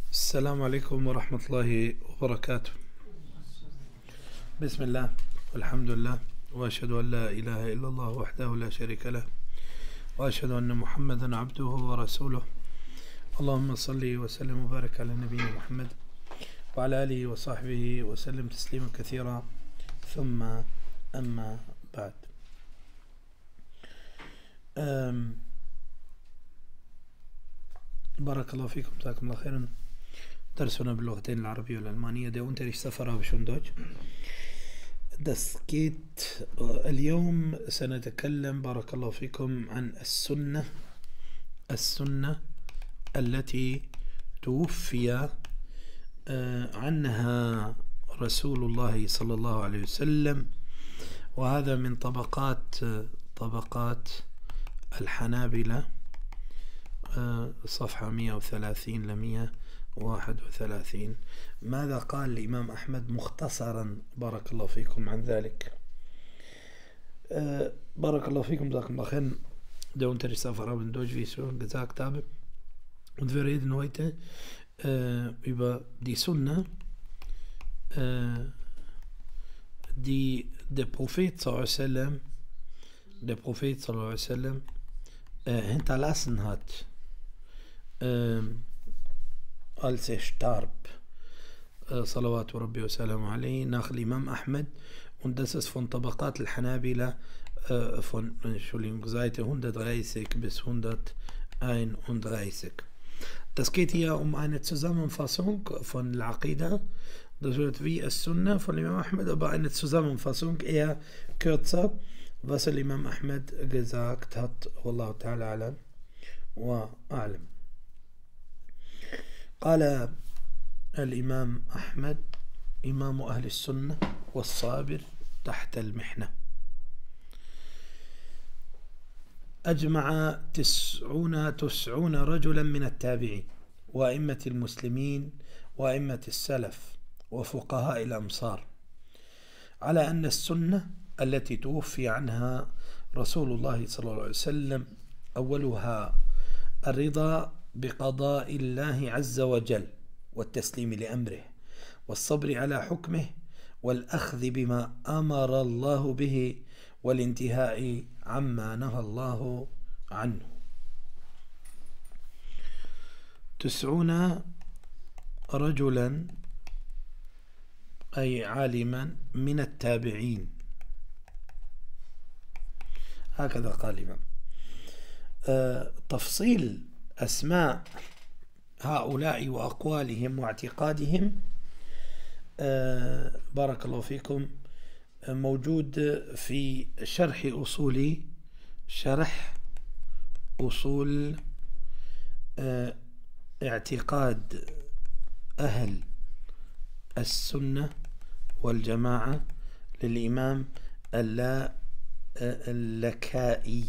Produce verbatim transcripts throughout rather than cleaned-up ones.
السلام عليكم ورحمة الله وبركاته. بسم الله والحمد لله وأشهد أن لا إله إلا الله وحده لا شريك له وأشهد أن محمدا عبده ورسوله. اللهم صل وسلم وبارك على نبينا محمد وعلى آله وصحبه وسلم تسليما كثيرا، ثم أما بعد. بارك الله فيكم، جزاكم الله خيرا. درسنا باللغتين العربية والألمانية. ده unterricht سفر بشون دوج. Das geht اليوم سنتكلم بارك الله فيكم عن السنة السنة التي توفي عنها رسول الله صلى الله عليه وسلم، وهذا من طبقات طبقات الحنابلة، صفحة مئة وثلاثين ل مئة وواحد وثلاثين. ماذا قال الإمام أحمد مختصرا بارك الله فيكم عن ذلك؟ بارك الله فيكم، جزاكم الله خير. Det unterrichtar Arabendeutsch, wie ich schon gesagt habe. Und wir reden heute äh, über die Sunna, äh, die der Prophet sallallahu alaihi wasallam, der Prophet sallallahu alaihi wasallam äh, hinterlassen hat, äh, als er starb, äh, Salawatu Rabbi wa Salam alayhi, nach Imam Ahmed. Und das ist von Tabaqat al-Hanabila, äh, von, Entschuldigung, Seite hundertdreißig bis hunderteinunddreißig. Das geht hier um eine Zusammenfassung von Al-Aqidah. Das wird wie As-Sunnah von Imam Ahmed, aber eine Zusammenfassung, eher kürzer, was Imam Ahmed gesagt hat. Wallahu ta'ala alam wa a'lam. قال الإمام أحمد إمام أهل السنة والصابر تحت المحنة: أجمع تسعون تسعون رجلا من التابعين وأئمة المسلمين وأئمة السلف وفقهاء الأمصار على أن السنة التي توفي عنها رسول الله صلى الله عليه وسلم أولها الرضا بقضاء الله عز وجل والتسليم لأمره والصبر على حكمه والأخذ بما أمر الله به والانتهاء عما نهى الله عنه. تسعون رجلا أي عالما من التابعين، هكذا قال الإمام. أه تفصيل أسماء هؤلاء وأقوالهم واعتقادهم أه بارك الله فيكم موجود في شرح أصول شرح أصول أه اعتقاد أهل السنة والجماعة للإمام اللالكائي.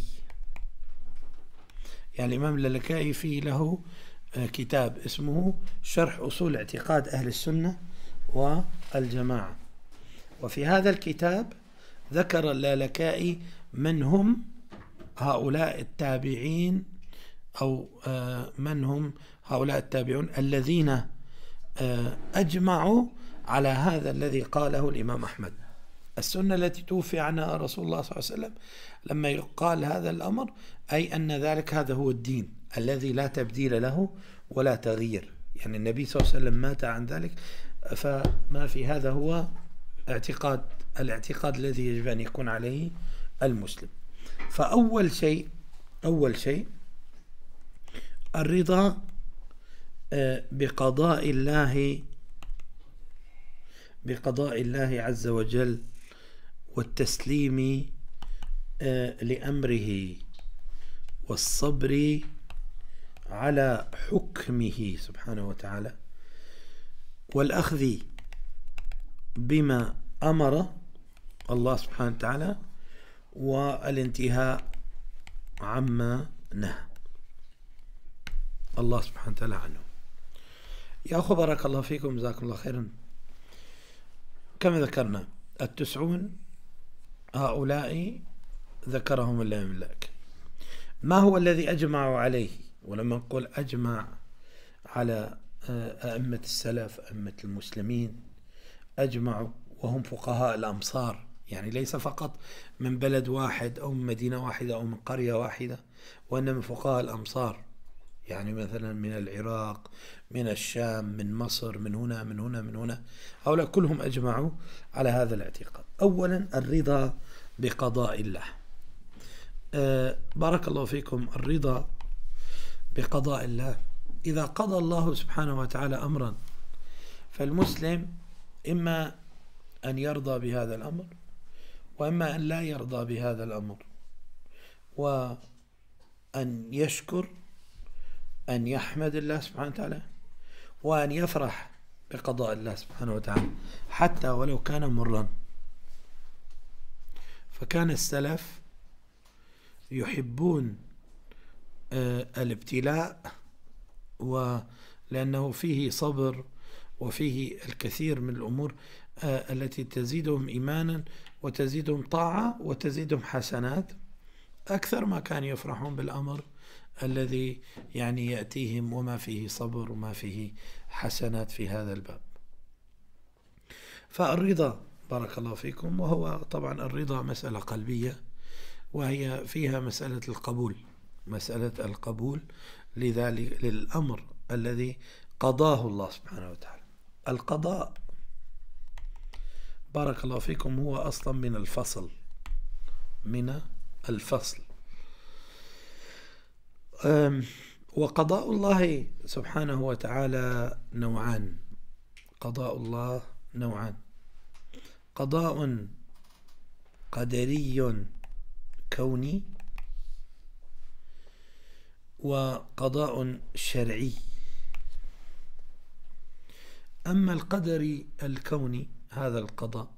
يعني الإمام اللالكائي فيه له كتاب اسمه شرح أصول اعتقاد أهل السنة والجماعة، وفي هذا الكتاب ذكر اللالكائي من هم هؤلاء التابعين، أو من هم هؤلاء التابعون الذين أجمعوا على هذا الذي قاله الإمام أحمد. السنة التي توفي عنها رسول الله صلى الله عليه وسلم، لما يقال هذا الأمر أي أن ذلك هذا هو الدين الذي لا تبديل له ولا تغيير. يعني النبي صلى الله عليه وسلم مات عن ذلك، فما في هذا هو اعتقاد الاعتقاد الذي يجب أن يكون عليه المسلم. فأول شيء أول شيء الرضا بقضاء الله بقضاء الله عز وجل والتسليم لأمره والصبر على حكمه سبحانه وتعالى والأخذ بما أمر الله سبحانه وتعالى والانتهاء عما نهى الله سبحانه وتعالى عنه. يا أخو بارك الله فيكم، جزاكم الله خيرا. كما ذكرنا التسعون هؤلاء ذكرهم الإمام اللالكائي. ما هو الذي أجمعوا عليه؟ ولما نقول أجمع على أئمة السلف أئمة المسلمين أجمعوا، وهم فقهاء الأمصار، يعني ليس فقط من بلد واحد أو من مدينة واحدة أو من قرية واحدة، وإنما من فقهاء الأمصار، يعني مثلا من العراق، من الشام، من مصر، من هنا من هنا من هنا، هؤلاء كلهم أجمعوا على هذا الاعتقاد. أولا الرضا بقضاء الله. أه بارك الله فيكم. الرضا بقضاء الله، إذا قضى الله سبحانه وتعالى أمرا فالمسلم إما أن يرضى بهذا الأمر، وإما أن لا يرضى بهذا الأمر، وأن يشكر، أن يحمد الله سبحانه وتعالى، وأن يفرح بقضاء الله سبحانه وتعالى حتى ولو كان مرا. فكان السلف يحبون الابتلاء، ولأنه فيه صبر وفيه الكثير من الأمور التي تزيدهم إيمانا وتزيدهم طاعة وتزيدهم حسنات، أكثر ما كانوا يفرحون بالأمر الذي يعني يأتيهم وما فيه صبر وما فيه حسنات في هذا الباب. فالرضا بارك الله فيكم، وهو طبعا الرضا مسألة قلبية، وهي فيها مسألة القبول، مسألة القبول لذلك للأمر الذي قضاه الله سبحانه وتعالى. القضاء بارك الله فيكم هو أصلا من الفصل، من الفصل. وقضاء الله سبحانه وتعالى نوعان، قضاء الله نوعان: قضاء قدري كوني، وقضاء شرعي. أما القدر الكوني هذا القضاء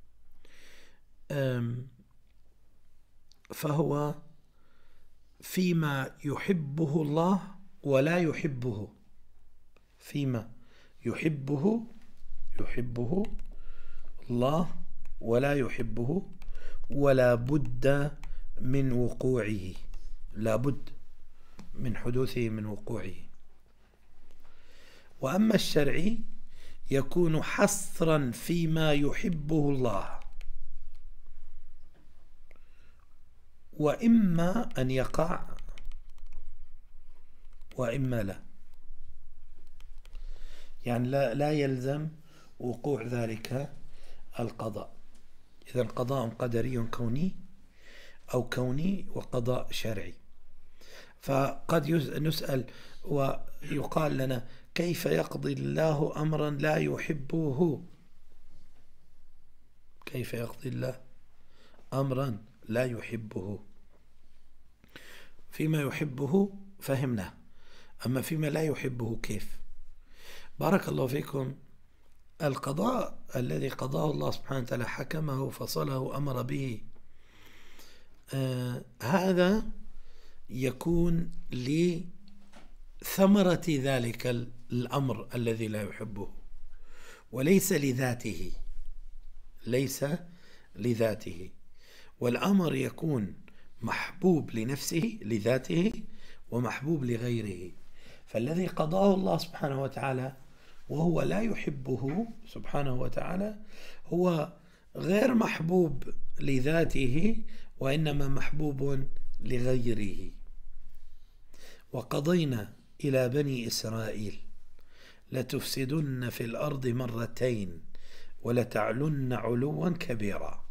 فهو فيما يحبه الله ولا يحبه، فيما يحبه يحبه الله ولا يحبه، ولا بد من وقوعه، لا بد من حدوثه من وقوعه. وأما الشرعي يكون حصرا فيما يحبه الله، وإما أن يقع وإما لا، يعني لا, لا يلزم وقوع ذلك القضاء. إذا قضاء قدري كوني أو كوني وقضاء شرعي. فقد نسأل ويقال لنا: كيف يقضي الله أمرا لا يحبه؟ كيف يقضي الله أمرا لا يحبه؟ فيما يحبه فهمنا، أما فيما لا يحبه كيف؟ بارك الله فيكم. القضاء الذي قضاه الله سبحانه وتعالى، حكمه فصله أمر به، آه هذا يكون لثمرة ذلك الأمر الذي لا يحبه، وليس لذاته، ليس لذاته. والأمر يكون محبوب لنفسه لذاته ومحبوب لغيره. فالذي قضاه الله سبحانه وتعالى وهو لا يحبه سبحانه وتعالى هو غير محبوب لذاته، وإنما محبوب لغيره. وقضينا إلى بني إسرائيل لتفسدن في الأرض مرتين ولتعلن علوا كبيرا.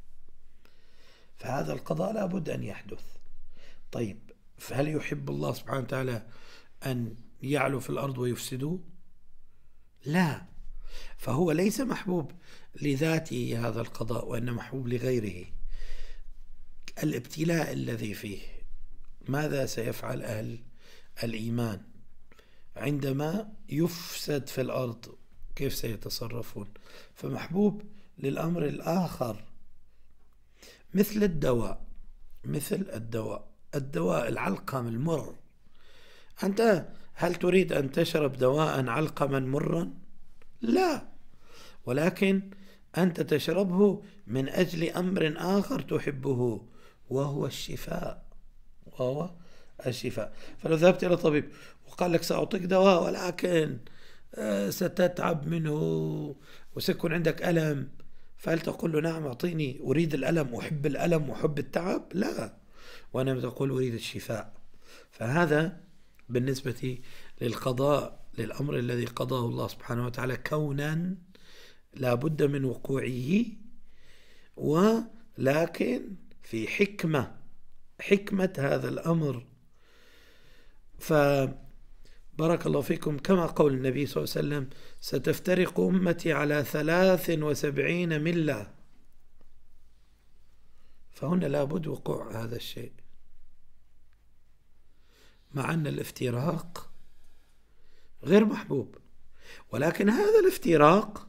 فهذا القضاء لا بد أن يحدث. طيب، فهل يحب الله سبحانه وتعالى أن يعلو في الأرض ويفسدوا؟ لا، فهو ليس محبوب لذاته هذا القضاء، وإنما محبوب لغيره. الابتلاء الذي فيه، ماذا سيفعل أهل الإيمان عندما يفسد في الأرض؟ كيف سيتصرفون؟ فمحبوب للأمر الآخر، مثل الدواء، مثل الدواء الدواء العلقم المر. أنت هل تريد أن تشرب دواء علقما مرا؟ لا، ولكن أنت تشربه من أجل أمر آخر تحبه، وهو الشفاء، وهو الشفاء. فلو ذهبت إلى طبيب وقال لك سأعطيك دواء ولكن ستتعب منه وسيكون عندك ألم، فهل تقول له نعم أعطيني، أريد الألم، أحب الألم وأحب التعب؟ لا، وأنا تقول أريد الشفاء. فهذا بالنسبة للقضاء، للأمر الذي قضاه الله سبحانه وتعالى كونا لا بد من وقوعه، ولكن في حكمة، حكمة هذا الأمر. فبارك الله فيكم، كما قول النبي صلى الله عليه وسلم: ستفترق أمتي على ثلاث وسبعين ملة. فهنا لابد وقوع هذا الشيء، مع أن الافتراق غير محبوب، ولكن هذا الافتراق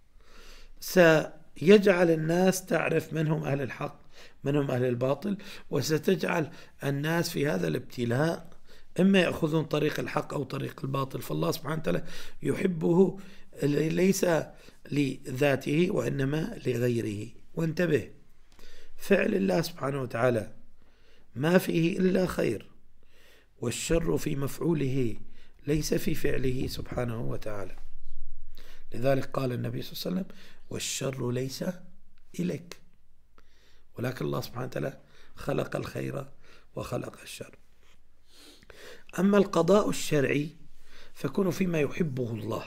سيجعل الناس تعرف من هم أهل الحق من هم أهل الباطل، وستجعل الناس في هذا الابتلاء إما يأخذون طريق الحق أو طريق الباطل. فالله سبحانه وتعالى يحبه ليس لذاته وإنما لغيره. وانتبه، فعل الله سبحانه وتعالى ما فيه إلا خير، والشر في مفعوله ليس في فعله سبحانه وتعالى. لذلك قال النبي صلى الله عليه وسلم: والشر ليس إليك. ولكن الله سبحانه وتعالى خلق الخير وخلق الشر. أما القضاء الشرعي فيكون فيما يحبه الله: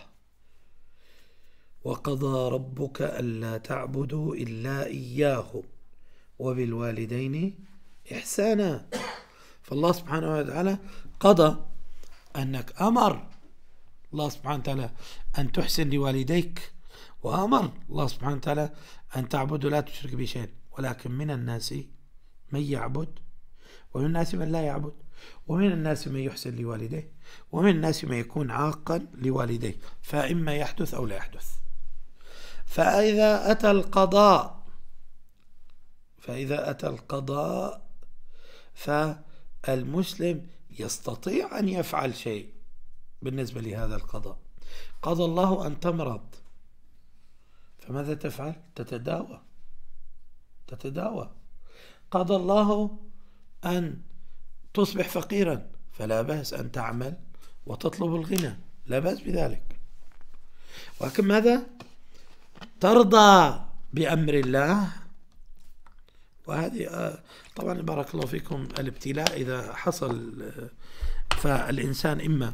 وقضى ربك ألا تعبدوا إلا إياه وبالوالدين إحسانا. فالله سبحانه وتعالى قضى أنك أمر الله سبحانه وتعالى أن تحسن لوالديك، وأمر الله سبحانه وتعالى أن تعبد لا تشرك به شيئا. ولكن من الناس من يعبد، ومن الناس من لا يعبد، ومن الناس من يحسن لوالديه، ومن الناس من يكون عاقا لوالديه، فإما يحدث أو لا يحدث. فإذا أتى القضاء فإذا أتى القضاء فالمسلم يستطيع أن يفعل شيء بالنسبة لهذا القضاء. قضى الله أن تمرض، فماذا تفعل؟ تتداوى تتداوى. قضى الله أن تصبح فقيرا، فلا بأس أن تعمل وتطلب الغنى، لا بأس بذلك. ولكن ماذا؟ ترضى بأمر الله. وهذه طبعا بارك الله فيكم الابتلاء إذا حصل، فالإنسان إما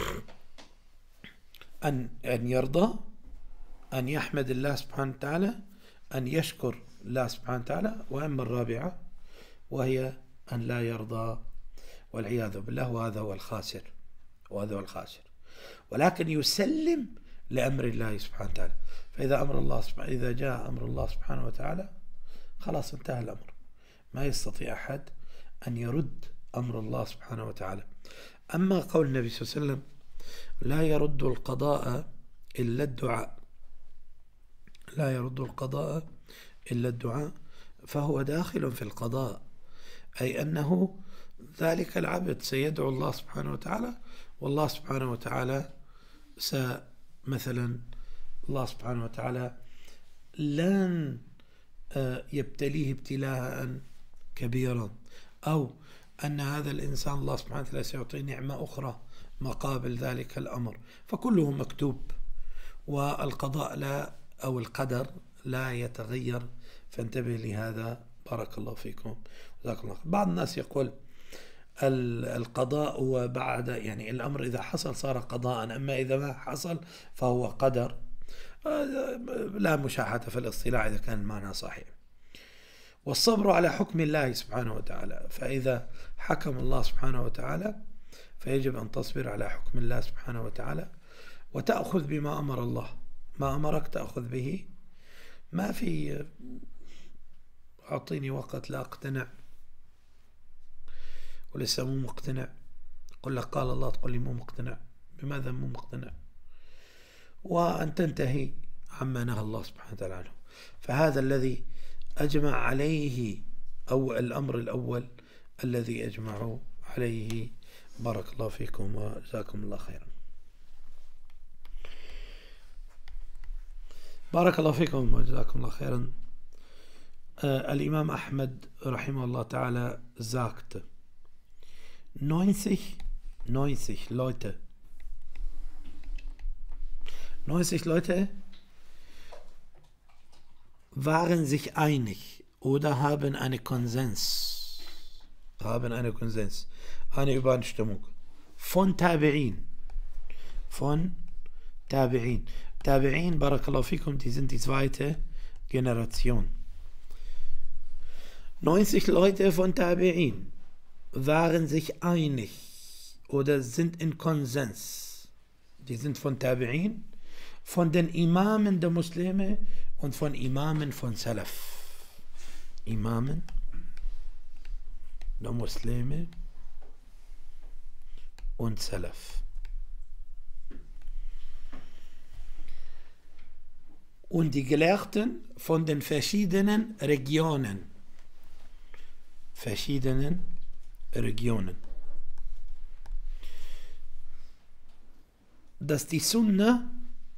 أن أن يرضى، أن يحمد الله سبحانه وتعالى، أن يشكر الله سبحانه وتعالى، وأما الرابعة وهي أن لا يرضى والعياذ بالله، وهذا هو الخاسر وهذا هو الخاسر. ولكن يسلم لأمر الله سبحانه وتعالى. فإذا أمر الله سبحانه إذا جاء أمر الله سبحانه وتعالى خلاص انتهى الأمر، ما يستطيع أحد أن يرد أمر الله سبحانه وتعالى. أما قول النبي صلى الله عليه وسلم: لا يرد القضاء إلا الدعاء، لا يرد القضاء إلا الدعاء، فهو داخل في القضاء، أي أنه ذلك العبد سيدعو الله سبحانه وتعالى، والله سبحانه وتعالى مثلا الله سبحانه وتعالى لن يبتليه ابتلاء كبيرا، أو أن هذا الإنسان الله سبحانه وتعالى سيعطيه نعمة أخرى مقابل ذلك الأمر، فكله مكتوب. والقضاء لا أو القدر لا يتغير، فانتبه لهذا بارك الله فيكم. الله. بعض الناس يقول القضاء هو بعد، يعني الأمر إذا حصل صار قضاء، أما إذا ما حصل فهو قدر. لا مشاحة في الاصطلاح إذا كان المعنى صحيح. والصبر على حكم الله سبحانه وتعالى، فإذا حكم الله سبحانه وتعالى فيجب أن تصبر على حكم الله سبحانه وتعالى، وتأخذ بما أمر الله، ما أمرك تأخذ به. ما في أعطيني وقت لا أقتنع ولسه مو مقتنع، قل لك قال الله تقول لي مو مقتنع، بماذا مو مقتنع؟ وأن تنتهي عما نهى الله سبحانه وتعالى عنه. فهذا الذي أجمع عليه، أو الأمر الأول الذي أجمعوا عليه. بارك الله فيكم وجزاكم الله خيرا. بارك الله فيكم وجزاكم الله خيرا. آه الإمام أحمد رحمه الله تعالى sagte, neunzig, neunzig Leute neunzig Leute waren sich einig oder haben eine Konsens, haben eine Konsens, eine Übereinstimmung von Tabi'in, von Tabi'in. Tabi'in, Barakallahu fikum, die sind die zweite Generation. neunzig Leute von Tabi'in waren sich einig oder sind in Konsens. Die sind von Tabi'in, von den Imamen der Muslime und von Imamen von Salaf. Imamen der Muslime und Salaf. Und die Gelehrten von den verschiedenen Regionen. Verschiedenen Regionen. Dass die Sunna,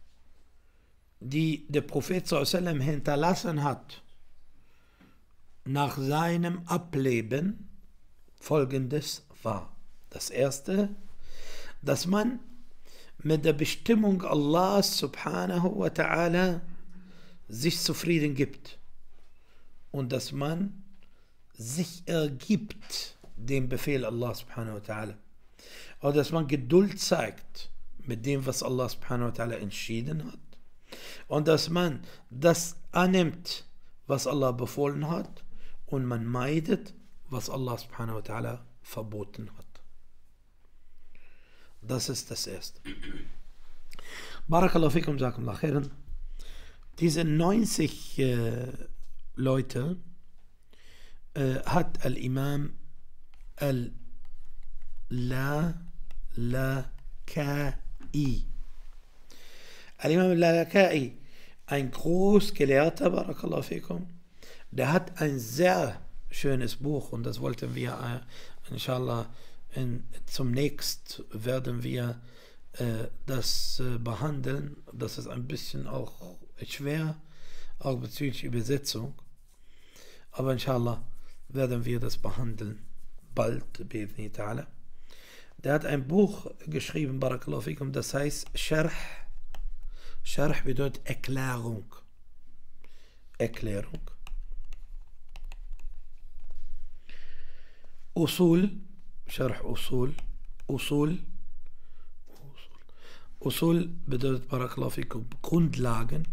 die der Prophet sallallahu alaihi wasallam hinterlassen hat, nach seinem Ableben folgendes war. Das erste, dass man mit der Bestimmung Allahs subhanahu wa ta'ala sich zufrieden gibt und dass man sich ergibt dem Befehl Allah subhanahu wa ta'ala. Oder dass man Geduld zeigt mit dem, was Allah subhanahu wa ta'ala entschieden hat. Und dass man das annimmt, was Allah befohlen hat, und man meidet, was Allah subhanahu wa ta'ala verboten hat. Das ist das Erste. Barakallahu fikum, jazakumullah khairan. Diese neunzig äh, Leute äh, hat Al-Imam Al-Lalaka'i. Al-Imam Al-Lalaka'i, ein Großgelehrter, Barakallahu fikum, der hat ein sehr schönes Buch, und das wollten wir äh, inshallah in, zum nächsten werden wir äh, das äh, behandeln. Das ist ein bisschen auch schwer, auch bezüglich Übersetzung, aber inshallah werden wir das behandeln bald, bi'idhni ta'ala. Der hat ein Buch geschrieben, Barakallahu fikum, das heißt Sharh. Sharh bedeutet Erklärung. Erklärung. Usul, Sharh Usul, Usul, Usul bedeutet, Barakallahu fikum, Grundlagen.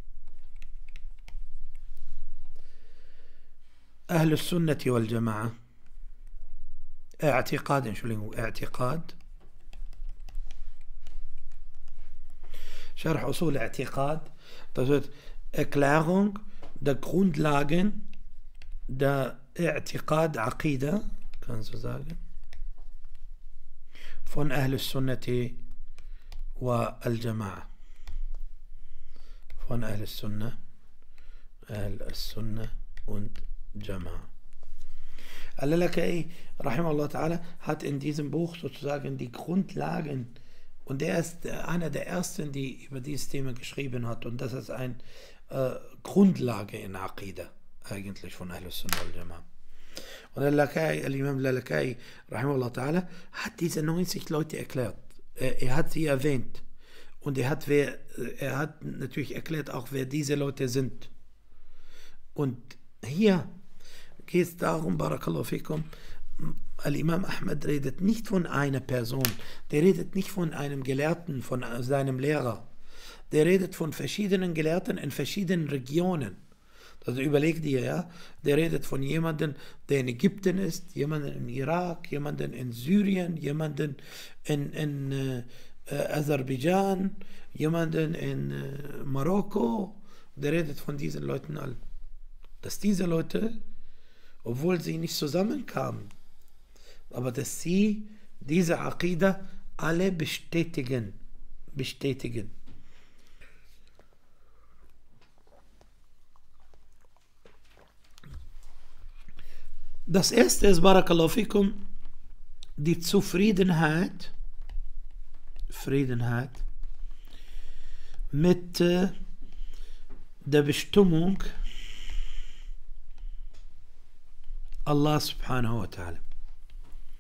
أهل السنة والجماعة. اعتقاد، Entschuldigung, اعتقاد. Sharh Usul, I'tiqad, das wird Erklärung der Grundlagen der I'tiqad, Aqida, kannst du sagen, von Ahl al-Sunnati wa al-Jama'a. Von Ahl al-Sunnah, Ahl al-Sunnah und Jama'a. Al-Lalaka'i, rahimahullah ta'ala, hat in diesem Buch sozusagen die Grundlagen, und er ist einer der ersten, die über dieses Thema geschrieben hat, und das ist eine äh, Grundlage in Aqida eigentlich von Ahl al-Sunnah wal Jama'a. Und Al-Lalaka'i, Al-Imam Al-Lalaka'i, rahimahullah ta'ala, hat diese neunzig Leute erklärt. Er, er hat sie erwähnt, und er hat, wer, er hat natürlich erklärt auch, wer diese Leute sind. Und hier geht es darum, Barakallahu fikum, Al-Imam Ahmad redet nicht von einer Person, der redet nicht von einem Gelehrten, von seinem Lehrer, der redet von verschiedenen Gelehrten in verschiedenen Regionen. Also überleg dir, ja, der redet von jemandem, der in Ägypten ist, jemanden im Irak, jemanden in Syrien, jemanden in, in äh, Aserbaidschan, jemanden in äh, Marokko, der redet von diesen Leuten all. Dass diese Leute, obwohl sie nicht zusammenkamen, aber dass sie diese Aqida alle bestätigen, bestätigen. Das erste ist, Barakallahu fikum, die Zufriedenheit, Friedenheit mit äh, der Bestimmung Allah subhanahu wa ta'ala.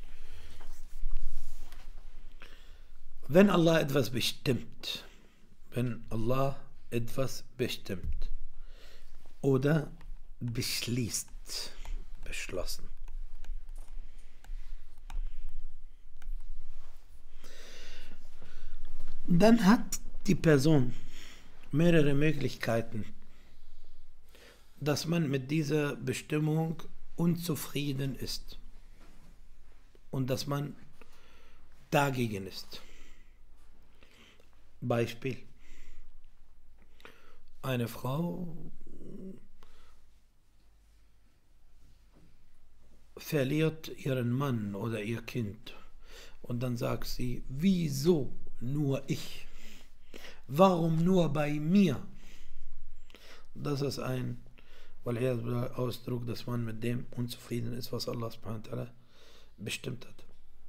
Wenn Allah etwas bestimmt, wenn Allah etwas bestimmt oder beschließt, beschlossen. Dann hat die Person mehrere Möglichkeiten, dass man mit dieser Bestimmung unzufrieden ist und dass man dagegen ist. Beispiel: Eine Frau verliert ihren Mann oder ihr Kind und dann sagt sie, wieso nur ich? Warum nur bei mir? Das ist ein Ausdruck, dass man mit dem unzufrieden ist, was Allah subhanahu wa ta'ala bestimmt hat.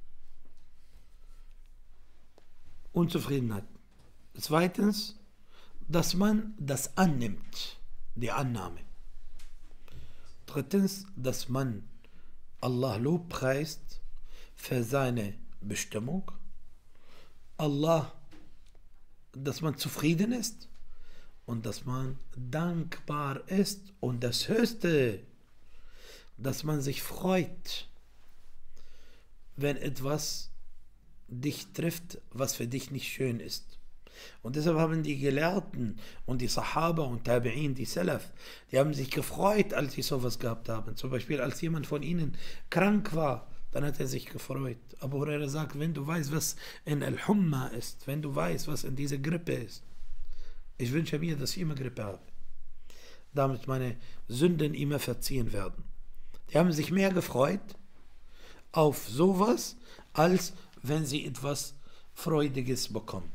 Unzufriedenheit. Zweitens, dass man das annimmt, die Annahme. Drittens, dass man Allah lobpreist für seine Bestimmung. Allah, dass man zufrieden ist und dass man dankbar ist. Und das Höchste, dass man sich freut, wenn etwas dich trifft, was für dich nicht schön ist. Und deshalb haben die Gelehrten und die Sahaba und Tabi'in, die Salaf, die haben sich gefreut, als sie sowas gehabt haben. Zum Beispiel, als jemand von ihnen krank war, dann hat er sich gefreut. Abu Huraira sagt, wenn du weißt, was in Al-Humma ist, wenn du weißt, was in dieser Grippe ist, ich wünsche mir, dass ich immer Grippe habe, damit meine Sünden immer verziehen werden. Die haben sich mehr gefreut auf sowas, als wenn sie etwas Freudiges bekommen.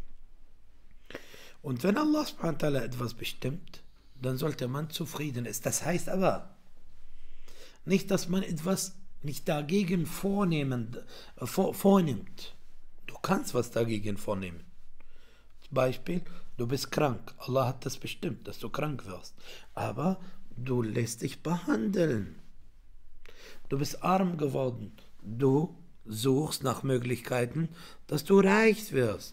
Und wenn Allah subhanahu wa ta'ala etwas bestimmt, dann sollte man zufrieden sein. Das heißt aber nicht, dass man etwas nicht dagegen vornehmen, vor, vornimmt. Du kannst was dagegen vornehmen. Zum Beispiel, du bist krank. Allah hat das bestimmt, dass du krank wirst. Aber du lässt dich behandeln. Du bist arm geworden. Du suchst nach Möglichkeiten, dass du reich wirst.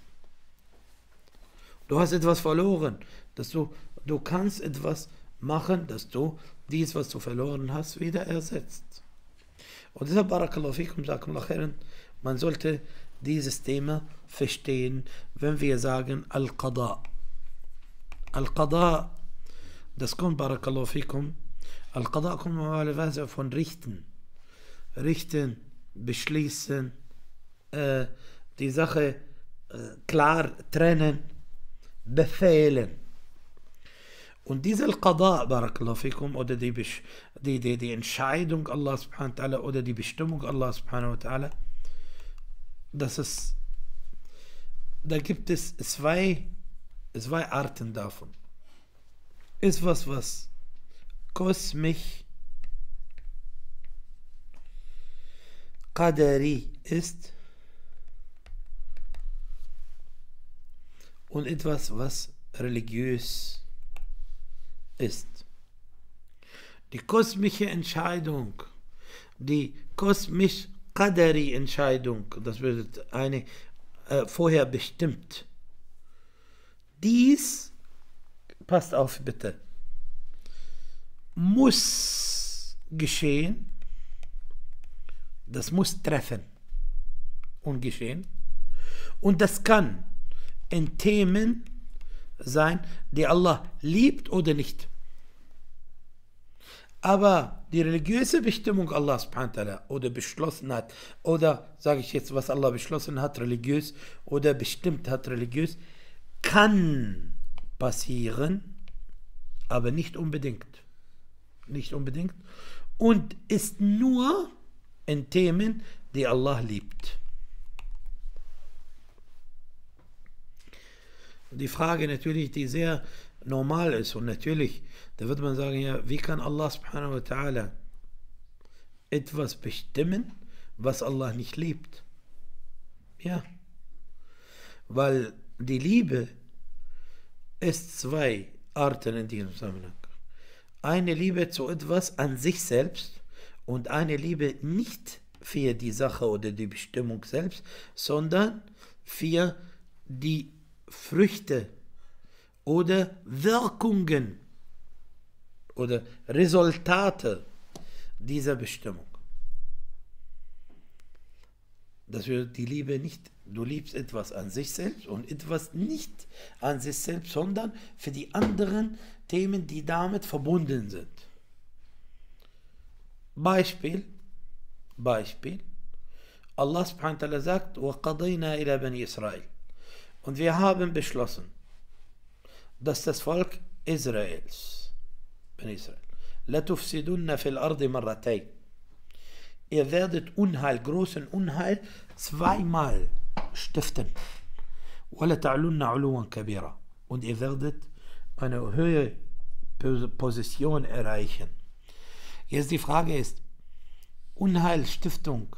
Du hast etwas verloren, dass du, du kannst etwas machen, dass du dies, was du verloren hast, wieder ersetzt. Und deshalb, Barakallahu fikum, Jazakumullahu khairan, man sollte dieses Thema verstehen, wenn wir sagen Al-Qada. Al-Qada, das kommt, Barakallahu fikum, Al-Qada kommt normalerweise von Richten. Richten, beschließen, äh, die Sache äh, klar trennen, befehlen. Und diese Al-Qada, Barakallahu fikum, oder die, die, die, die Entscheidung Allah subhanahu wa ta'ala oder die Bestimmung Allah subhanahu wa ta'ala, das ist, da gibt es zwei, zwei Arten davon. Ist was, was kosmisch Qadari ist und etwas, was religiös ist. Die kosmische Entscheidung, die kosmisch Qadari Entscheidung, das wird eine äh, vorher bestimmt. Dies, passt auf bitte, muss geschehen. Das muss treffen und geschehen. Und das kann in Themen sein, die Allah liebt oder nicht. Aber die religiöse Bestimmung Allah subhanahu wa ta'ala oder beschlossen hat, oder sage ich jetzt, was Allah beschlossen hat, religiös oder bestimmt hat, religiös, kann passieren, aber nicht unbedingt. Nicht unbedingt. Und ist nur in Themen, die Allah liebt. Die Frage natürlich, die sehr normal ist, und natürlich, da wird man sagen, ja, wie kann Allah subhanahu wa ta'ala etwas bestimmen, was Allah nicht liebt? Ja, weil die Liebe ist zwei Arten in diesem Zusammenhang. Eine Liebe zu etwas an sich selbst und eine Liebe nicht für die Sache oder die Bestimmung selbst, sondern für die Früchte oder Wirkungen oder Resultate dieser Bestimmung. Dass wir die Liebe nicht, du liebst etwas an sich selbst und etwas nicht an sich selbst, sondern für die anderen Themen, die damit verbunden sind. Beispiel, Beispiel, Allah subhanahu wa ta'ala sagt, وَقَضَيْنَا إِلَى بَنِي إِسْرَائِيل. Und wir haben beschlossen, dass das Volk Israels, Bani Israel, لَتُفْسِدُنَّ فِي الْأَرْضِ مَرَّتَيْنِ. Ihr werdet Unheil, großen Unheil, zweimal stiften. وَلَتَعْلُنَّ عُلُوًا كَبِيرًا. Und ihr werdet eine höhere Position erreichen. Jetzt die Frage ist, Unheilstiftung.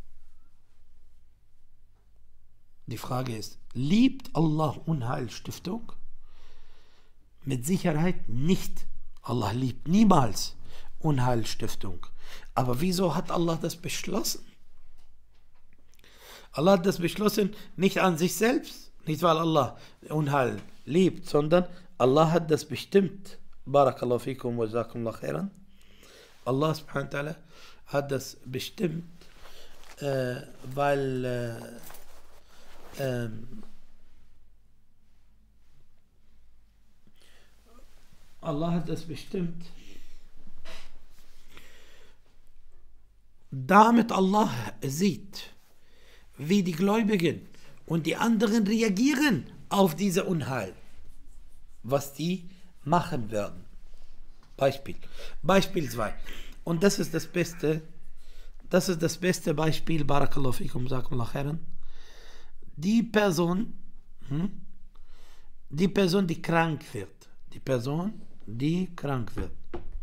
Die Frage ist, liebt Allah Unheilstiftung? Mit Sicherheit nicht. Allah liebt niemals Unheilstiftung. Aber wieso hat Allah das beschlossen? Allah hat das beschlossen nicht an sich selbst, nicht weil Allah Unheil liebt, sondern Allah hat das bestimmt. Barakallahu fikum wa jazakumullahu khairan. Allah subhanahu wa ta'ala hat das bestimmt, äh, weil äh, ähm, Allah hat das bestimmt, damit Allah sieht, wie die Gläubigen und die anderen reagieren auf diese Unheil, was die machen werden. Beispiel. Beispiel zwei. Und das ist das beste, das ist das beste Beispiel, Barakallahu fikum, Jazakumullahu khairan. Die Person, hm, die Person, die krank wird, die Person, die krank wird,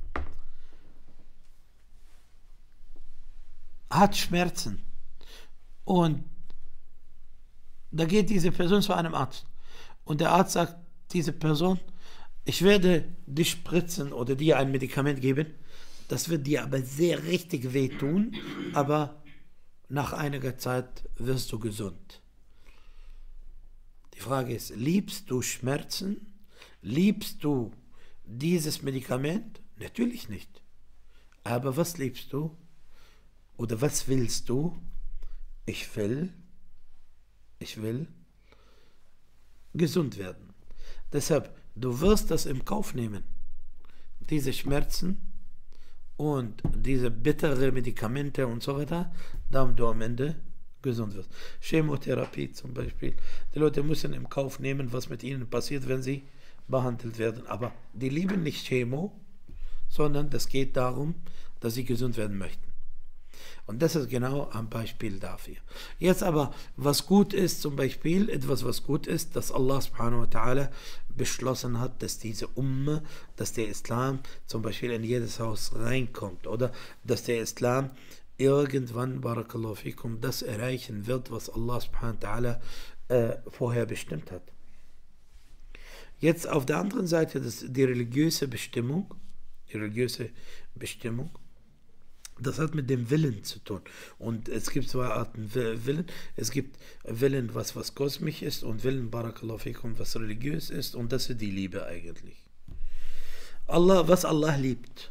hat Schmerzen. Und da geht diese Person zu einem Arzt. Und der Arzt sagt, diese Person, ich werde dich spritzen oder dir ein Medikament geben. Das wird dir aber sehr richtig wehtun, aber nach einiger Zeit wirst du gesund. Die Frage ist, liebst du Schmerzen? Liebst du dieses Medikament? Natürlich nicht. Aber was liebst du? Oder was willst du? Ich will, ich will gesund werden. Deshalb, du wirst das im Kauf nehmen. Diese Schmerzen und diese bittere Medikamente und so weiter, damit du am Ende gesund wirst. Chemotherapie zum Beispiel. Die Leute müssen im Kauf nehmen, was mit ihnen passiert, wenn sie behandelt werden. Aber die lieben nicht Chemo, sondern es geht darum, dass sie gesund werden möchten. Und das ist genau ein Beispiel dafür. Jetzt aber, was gut ist, zum Beispiel, etwas, was gut ist, dass Allah subhanahu wa ta'ala beschlossen hat, dass diese Umme, dass der Islam zum Beispiel in jedes Haus reinkommt, oder dass der Islam irgendwann, Barakallahu fikum, das erreichen wird, was Allah subhanahu wa ta'ala äh, vorher bestimmt hat. Jetzt auf der anderen Seite, das, die religiöse Bestimmung, die religiöse Bestimmung, das hat mit dem Willen zu tun. Und es gibt zwei Arten Willen. Es gibt Willen, was, was kosmisch ist, und Willen, Barakallahu fikum, was religiös ist. Und das ist die Liebe eigentlich. Allah, was Allah liebt.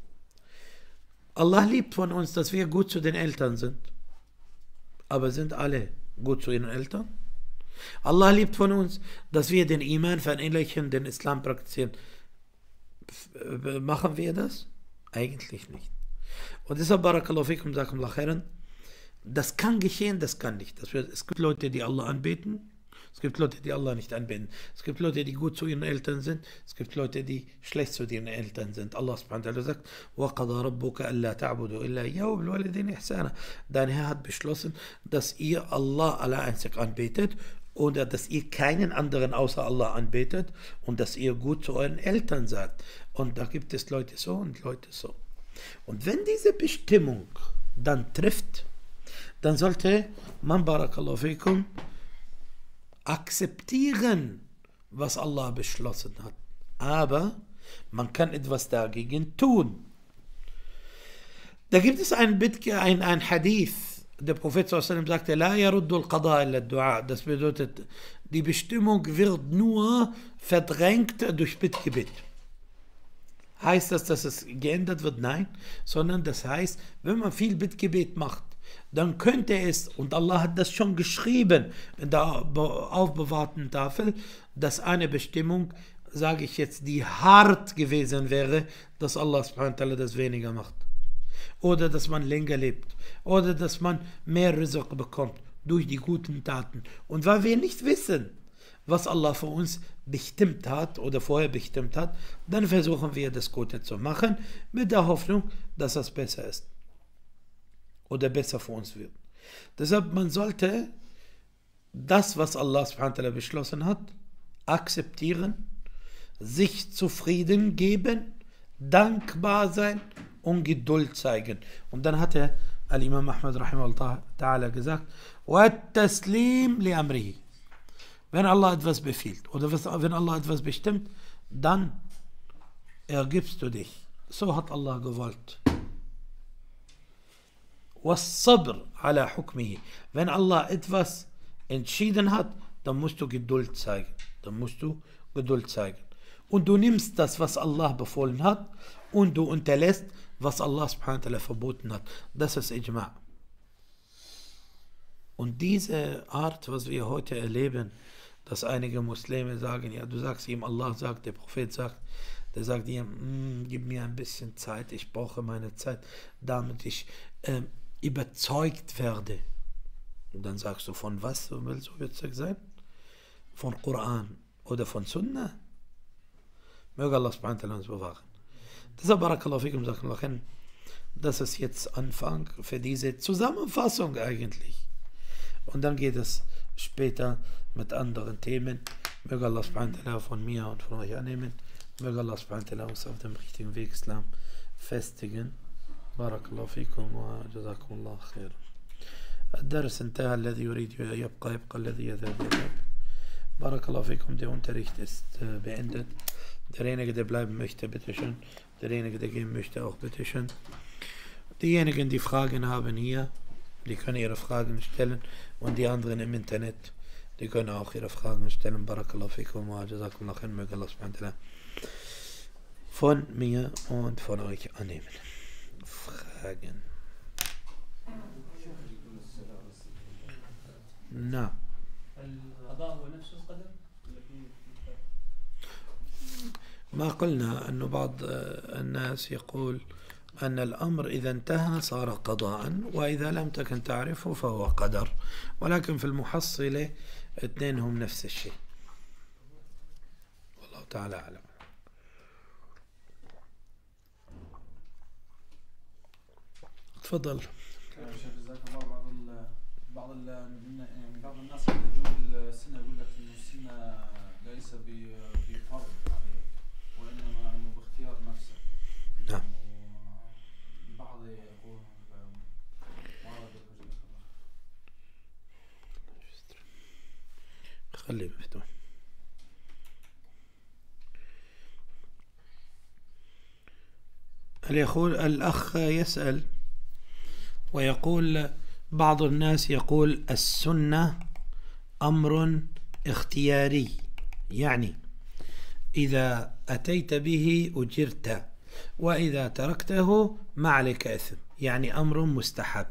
Allah liebt von uns, dass wir gut zu den Eltern sind. Aber sind alle gut zu ihren Eltern? Allah liebt von uns, dass wir den Iman verinnerlichen, den Islam praktizieren. Machen wir das? Eigentlich nicht. Und deshalb, Barakallahu fikum, Jazakumullahu khairan, das kann geschehen, das kann nicht. Das wird, es gibt Leute, die Allah anbeten, es gibt Leute, die Allah nicht anbeten. Es gibt Leute, die gut zu ihren Eltern sind, es gibt Leute, die schlecht zu ihren Eltern sind. Allah subhanahu wa ta'ala sagt, وَقَضَى رَبُّكَ أَلَّا تَعْبُدُوا إِلَّا إِيَّاهُ وَبِالْوَالِدَيْنِ إِحْسَانًا. Dein Herr hat beschlossen, dass ihr Allah alleinzig anbetet, oder dass ihr keinen anderen außer Allah anbetet, und dass ihr gut zu euren Eltern seid. Und da gibt es Leute so und Leute so. Und wenn diese Bestimmung dann trifft, dann sollte man, Barakallahu fikum, akzeptieren, was Allah beschlossen hat. Aber man kann etwas dagegen tun. Da gibt es ein, ein, ein Hadith, Der Prophet sallallahu alaihi wasallam sagte, La yaruddu al-Qada illa ad-Du'a. Das bedeutet, die Bestimmung wird nur verdrängt durch Bittgebet. Heißt das, dass es geändert wird? Nein, sondern das heißt, wenn man viel Bittgebet macht, dann könnte es, und Allah hat das schon geschrieben in der aufbewahrten Tafel, dass eine Bestimmung, sage ich jetzt, die hart gewesen wäre, dass Allah subhanahu wa ta'ala das weniger macht. Oder dass man länger lebt. Oder dass man mehr Rizq bekommt durch die guten Taten. Und weil wir nicht wissen, was Allah für uns bestimmt hat oder vorher bestimmt hat, dann versuchen wir das Gute zu machen, mit der Hoffnung, dass das besser ist. Oder besser für uns wird. Deshalb, man sollte das, was Allah subhanahu wa ta'ala beschlossen hat, akzeptieren, sich zufrieden geben, dankbar sein und Geduld zeigen. Und dann hat er Al-Imam Ahmad rahimahullah ta'ala gesagt, وَالتَّسْلِيمْ لِأَمْرِهِ. Wenn Allah etwas befiehlt oder wenn Allah etwas bestimmt, dann ergibst du dich. So hat Allah gewollt. وَالصَّبْرْ عَلَى حُكْمِهِ. Wenn Allah etwas entschieden hat, dann musst du Geduld zeigen. Dann musst du Geduld zeigen. Und du nimmst das, was Allah befohlen hat, und du unterlässt, was Allah subhanahu wa ta'ala verboten hat. Das ist Ijma'. Und diese Art, was wir heute erleben, dass einige Muslime sagen, ja, du sagst ihm, Allah sagt, der Prophet sagt, der sagt ihm, gib mir ein bisschen Zeit, ich brauche meine Zeit, damit ich äh, überzeugt werde. Und dann sagst du, von was willst du überzeugt sein? Von Koran oder von Sunnah? Möge Allah subhanahu wa ta'ala uns bewahren. Deshalb, Barakallahu fikum, das ist jetzt Anfang für diese Zusammenfassung eigentlich. Und dann geht es später mit anderen Themen. Möge Allah subhanahu wa ta'ala von mir und von euch annehmen. Möge Allah subhanahu wa ta'ala uns auf dem richtigen Weg Islam festigen. Barakallahu fikum wa jazakumullah khair. الدرس انتهى الذي يريد يبقى يبقى الذي يذهب يذهب. Barakallahu fikum, der Unterricht ist äh, beendet. Derjenige, der bleiben möchte, bitteschön. Derjenige, der gehen möchte, auch bitteschön. Diejenigen, die Fragen haben hier, die können ihre Fragen stellen. Und die anderen im Internet, die können auch ihre Fragen stellen. Barakallahu fikum wa jazakumullah khair. Möge Allah subhanahu wa ta'ala von mir und von euch annehmen. Fragen? Na. ما قلنا أنه بعض الناس يقول أن الأمر إذا انتهى صار قضاء وإذا لم تكن تعرفه فهو قدر، ولكن في المحصلة اثنينهم نفس الشيء. والله تعالى أعلم. تفضل. بعض بعض الناس يحتجون السنة، يقول لك إنه السنة ليس بفرض عليه وإنما إنه باختيار نفسه. نعم. البعض يقول خليه مفتوح. يقول الأخ يسأل ويقول بعض الناس يقول السنة أمر اختياري، يعني إذا أتيت به أجرت وإذا تركته ما عليك إثم، يعني أمر مستحب.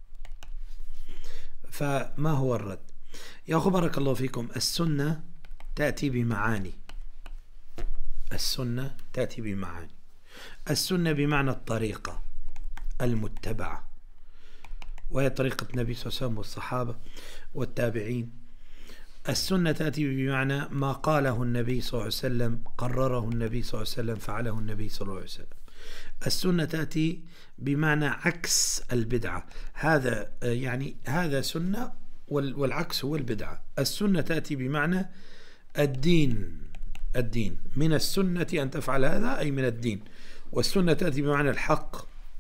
فما هو الرد؟ يا أخو بارك الله فيكم، السنة تأتي بمعاني. السنة تأتي بمعاني. السنة بمعنى الطريقة المتبعة، وهي طريقة النبي صلى الله عليه وسلم والصحابة والتابعين. السنة تأتي بمعنى ما قاله النبي صلى الله عليه وسلم، قرره النبي صلى الله عليه وسلم، فعله النبي صلى الله عليه وسلم. السنة تأتي بمعنى عكس البدعة، هذا يعني هذا سنة والعكس هو البدعة. السنة تأتي بمعنى الدين، الدين من السنة أن تفعل هذا أي من الدين، والسنة تأتي بمعنى الحق.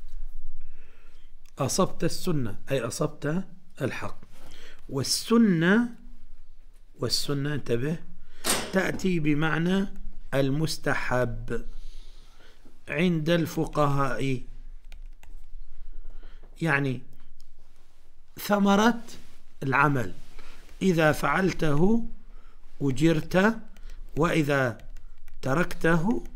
أصبت السنة أي أصبت الحق. والسنة والسنة انتبه تأتي بمعنى المستحب عند الفقهاء، يعني ثمرة العمل، إذا فعلته أجرت وإذا تركته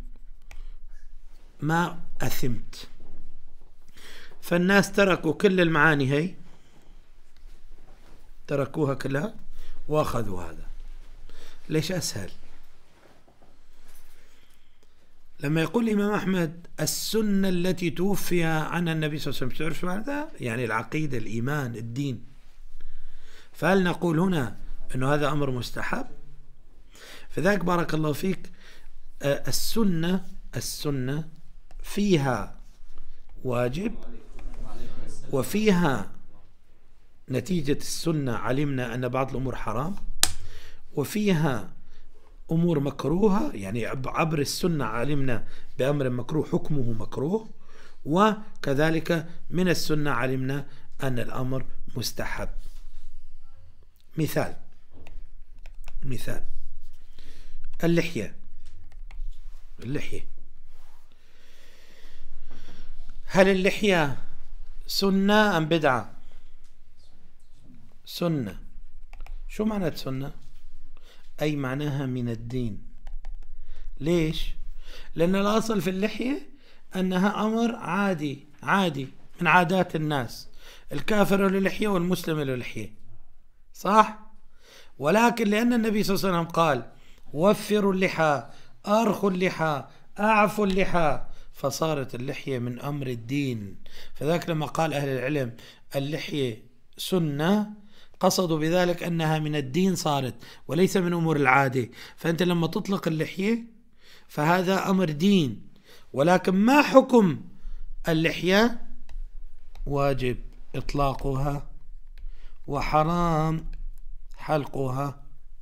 ما أثمت. فالناس تركوا كل المعاني هي، تركوها كلها وأخذوا هذا. ليش أسهل؟ لما يقول الإمام أحمد السنة التي توفي عنها النبي صلى الله عليه وسلم، تعرف ماذا؟ يعني العقيدة، الإيمان، الدين. فهل نقول هنا أنه هذا أمر مستحب؟ فذاك بارك الله فيك السنة السنة فيها واجب، وفيها نتيجة السنة علمنا أن بعض الأمور حرام، وفيها أمور مكروهة، يعني عبر السنة علمنا بأمر مكروه حكمه مكروه، وكذلك من السنة علمنا أن الأمر مستحب. مثال مثال اللحية اللحية هل اللحية سنة أم بدعة؟ سنة. شو معنى سنة؟ أي معناها من الدين. ليش؟ لأن الأصل في اللحية أنها أمر عادي عادي من عادات الناس، الكافر له لحية والمسلم له لحية، صح؟ ولكن لأن النبي صلى الله عليه وسلم قال وفروا اللحى، أرخوا اللحى، أعفوا اللحى، فصارت اللحية من أمر الدين. فذاك لما قال أهل العلم اللحية سنة، قصدوا بذلك أنها من الدين صارت وليس من أمور العادة. فأنت لما تطلق اللحية فهذا أمر دين، ولكن ما حكم اللحية؟ واجب إطلاقها وحرام حلقها.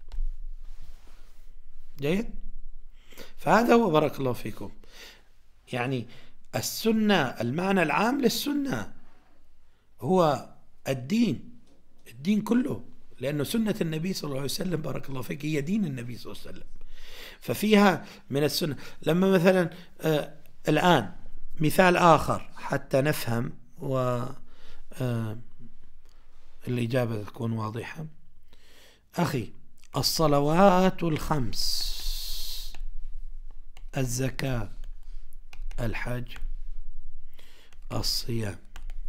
جيد؟ فهذا هو بارك الله فيكم. يعني السنة، المعنى العام للسنة هو الدين، الدين كله، لأنه سنة النبي صلى الله عليه وسلم بارك الله فيك هي دين النبي صلى الله عليه وسلم. ففيها من السنة. لما مثلا آه الآن مثال آخر حتى نفهم و آه الإجابة تكون واضحة. أخي، الصلوات الخمس، الزكاة، الحج، الصيام،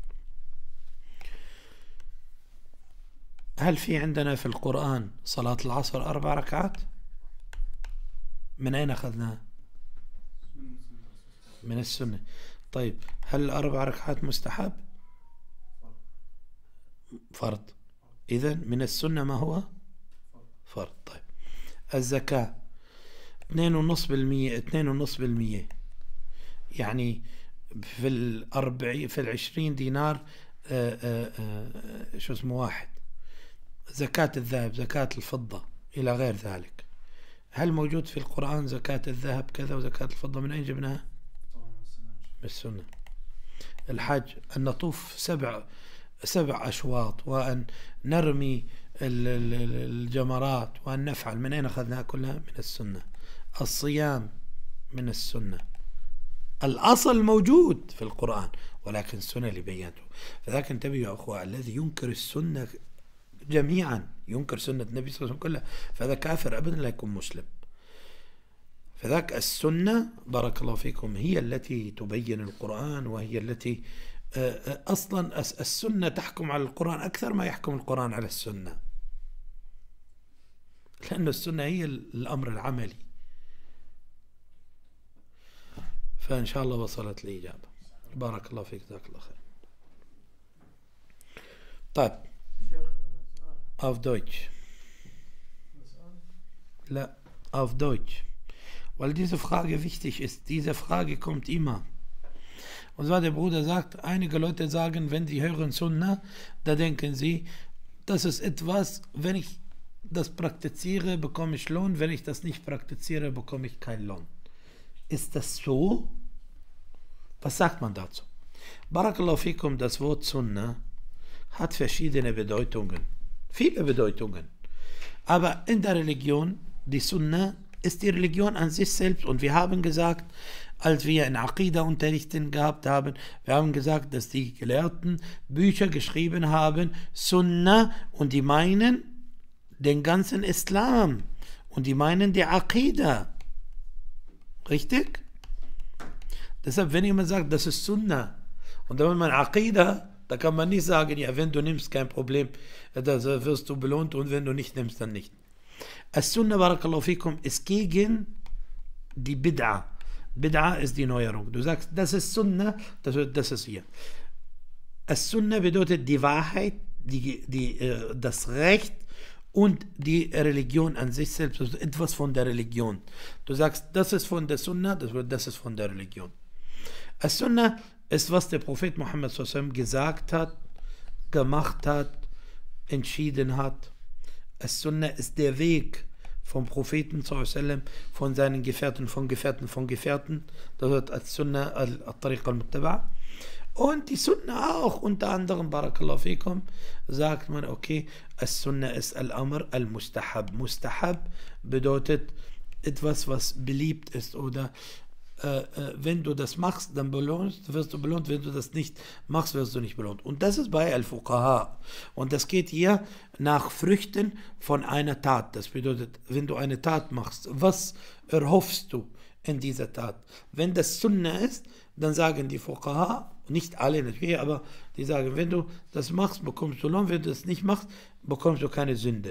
هل في عندنا في القرآن صلاة العصر أربع ركعات؟ من أين أخذناها؟ من السنة. طيب هل الأربع ركعات مستحب؟ فرض. إذن من السنة ما هو؟ فرض. طيب الزكاة اثنين ونصف بالمية، اثنين ونصف بالمية يعني في الأربعين في العشرين دينار آآ آآ شو اسمه واحد. زكاة الذهب، زكاة الفضة، إلى غير ذلك. هل موجود في القرآن زكاة الذهب كذا وزكاة الفضة؟ من أين جبناها؟ من السنة. الحج أن نطوف سبع سبع أشواط وأن نرمي الجمرات وأن نفعل، من أين أخذناها كلها؟ من السنة. الصيام من السنة. الأصل موجود في القرآن ولكن السنة اللي بينته. فذاك انتبهوا يا أخوة، الذي ينكر السنة جميعا، ينكر سنة النبي صلى الله عليه وسلم كلها، فهذا كافر أبدا لا يكون مسلم. فذاك السنة بارك الله فيكم هي التي تبين القرآن، وهي التي أصلا السنة تحكم على القرآن أكثر ما يحكم القرآن على السنة، لأن السنة هي الأمر العملي. فإن شاء الله وصلت الإجابة. بارك الله فيك، جزاك الله خير. طيب auf Deutsch. لا auf Deutsch. Weil diese Frage wichtig ist. Diese Frage kommt immer. Und zwar der Bruder sagt, einige Leute sagen, wenn sie hören Sunna, da denken sie, das ist etwas, wenn ich das praktiziere, bekomme ich Lohn, wenn ich das nicht praktiziere, bekomme ich keinen Lohn. Ist das so? Was sagt man dazu? Barakallahu fikum, das Wort Sunna hat verschiedene Bedeutungen. Viele Bedeutungen. Aber in der Religion, die Sunna ist die Religion an sich selbst. Und wir haben gesagt, als wir in Aqidah-Unterrichten gehabt haben, wir haben gesagt, dass die Gelehrten Bücher geschrieben haben, Sunnah, und die meinen den ganzen Islam. Und die meinen die Aqidah. Richtig? Deshalb, wenn jemand sagt, das ist Sunnah, und dann man Aqidah, da kann man nicht sagen, ja, wenn du nimmst, kein Problem, da wirst du belohnt, und wenn du nicht nimmst, dann nicht. As-Sunnah, barakallahu fikum, ist gegen die Bid'a. Bid'a ist die Neuerung. Du sagst, das ist Sunnah, das, das ist hier. As-Sunnah bedeutet die Wahrheit, die, die, das Recht und die Religion an sich selbst, also etwas von der Religion. Du sagst, das ist von der Sunnah, das, das ist von der Religion. As-Sunnah ist, was der Prophet Muhammad sallallahu alaihi wasallam gesagt hat, gemacht hat, entschieden hat. As-Sunnah ist der Weg vom Propheten sallallahu alaihi wasallam, von seinen Gefährten, von Gefährten, von Gefährten. Das wird As-Sunnah al-Tariq al-Muttaba'. Und die Sunnah auch, unter anderem, barakallahu fikum, sagt man, okay, As-Sunnah ist Al-Amr al-Mustahab. Mustahab bedeutet etwas, was beliebt ist, oder äh, äh, wenn du das machst, dann belohnst, wirst du belohnt, wenn du das nicht machst, wirst du nicht belohnt. Und das ist bei Al-Fuqaha. Und das geht hier nach Früchten von einer Tat. Das bedeutet, wenn du eine Tat machst, was erhoffst du in dieser Tat? Wenn das Sunnah ist, dann sagen die Fuqaha, nicht alle natürlich, aber die sagen, wenn du das machst, bekommst du Lohn, wenn du das nicht machst, bekommst du keine Sünde.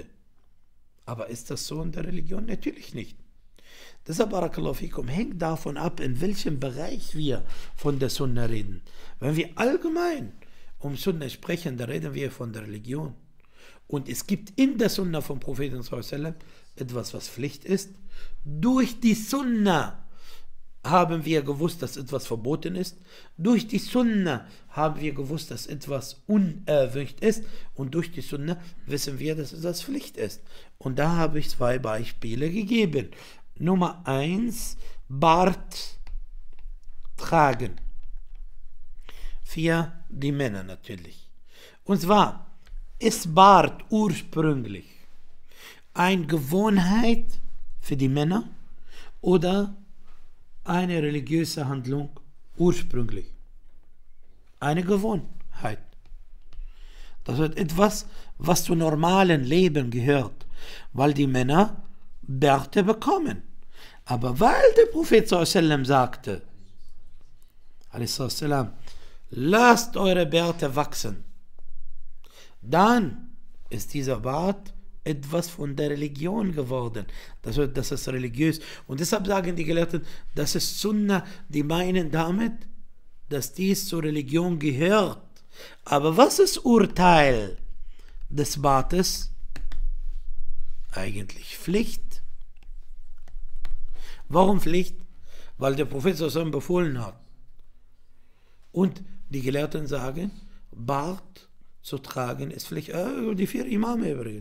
Aber ist das so in der Religion? Natürlich nicht. Deshalb, barakallahu fikum, hängt davon ab, in welchem Bereich wir von der Sunna reden. Wenn wir allgemein um Sunna sprechen, dann reden wir von der Religion. Und es gibt in der Sunna vom Propheten sallallahu alaihi wasallam etwas, was Pflicht ist. Durch die Sunna haben wir gewusst, dass etwas verboten ist. Durch die Sunna haben wir gewusst, dass etwas unerwünscht ist. Und durch die Sunna wissen wir, dass etwas Pflicht ist. Und da habe ich zwei Beispiele gegeben. Nummer eins, Bart tragen. Für die Männer natürlich. Und zwar ist Bart ursprünglich eine Gewohnheit für die Männer oder eine religiöse Handlung ursprünglich. Eine Gewohnheit. Das ist etwas, was zum normalen Leben gehört, weil die Männer Bärte bekommen. Aber weil der Prophet sallallahu alaihi wasallam sagte, alaihi lasst eure Bärte wachsen, dann ist dieser Bart etwas von der Religion geworden. Das, das ist religiös. Und deshalb sagen die Gelehrten, das ist Sunnah, die meinen damit, dass dies zur Religion gehört. Aber was ist Urteil des Bartes? Eigentlich Pflicht. Warum Pflicht? Weil der Prophet sallallahu befohlen hat. Und die Gelehrten sagen, Bart zu tragen ist Pflicht. Äh, die vier Imame übrigens.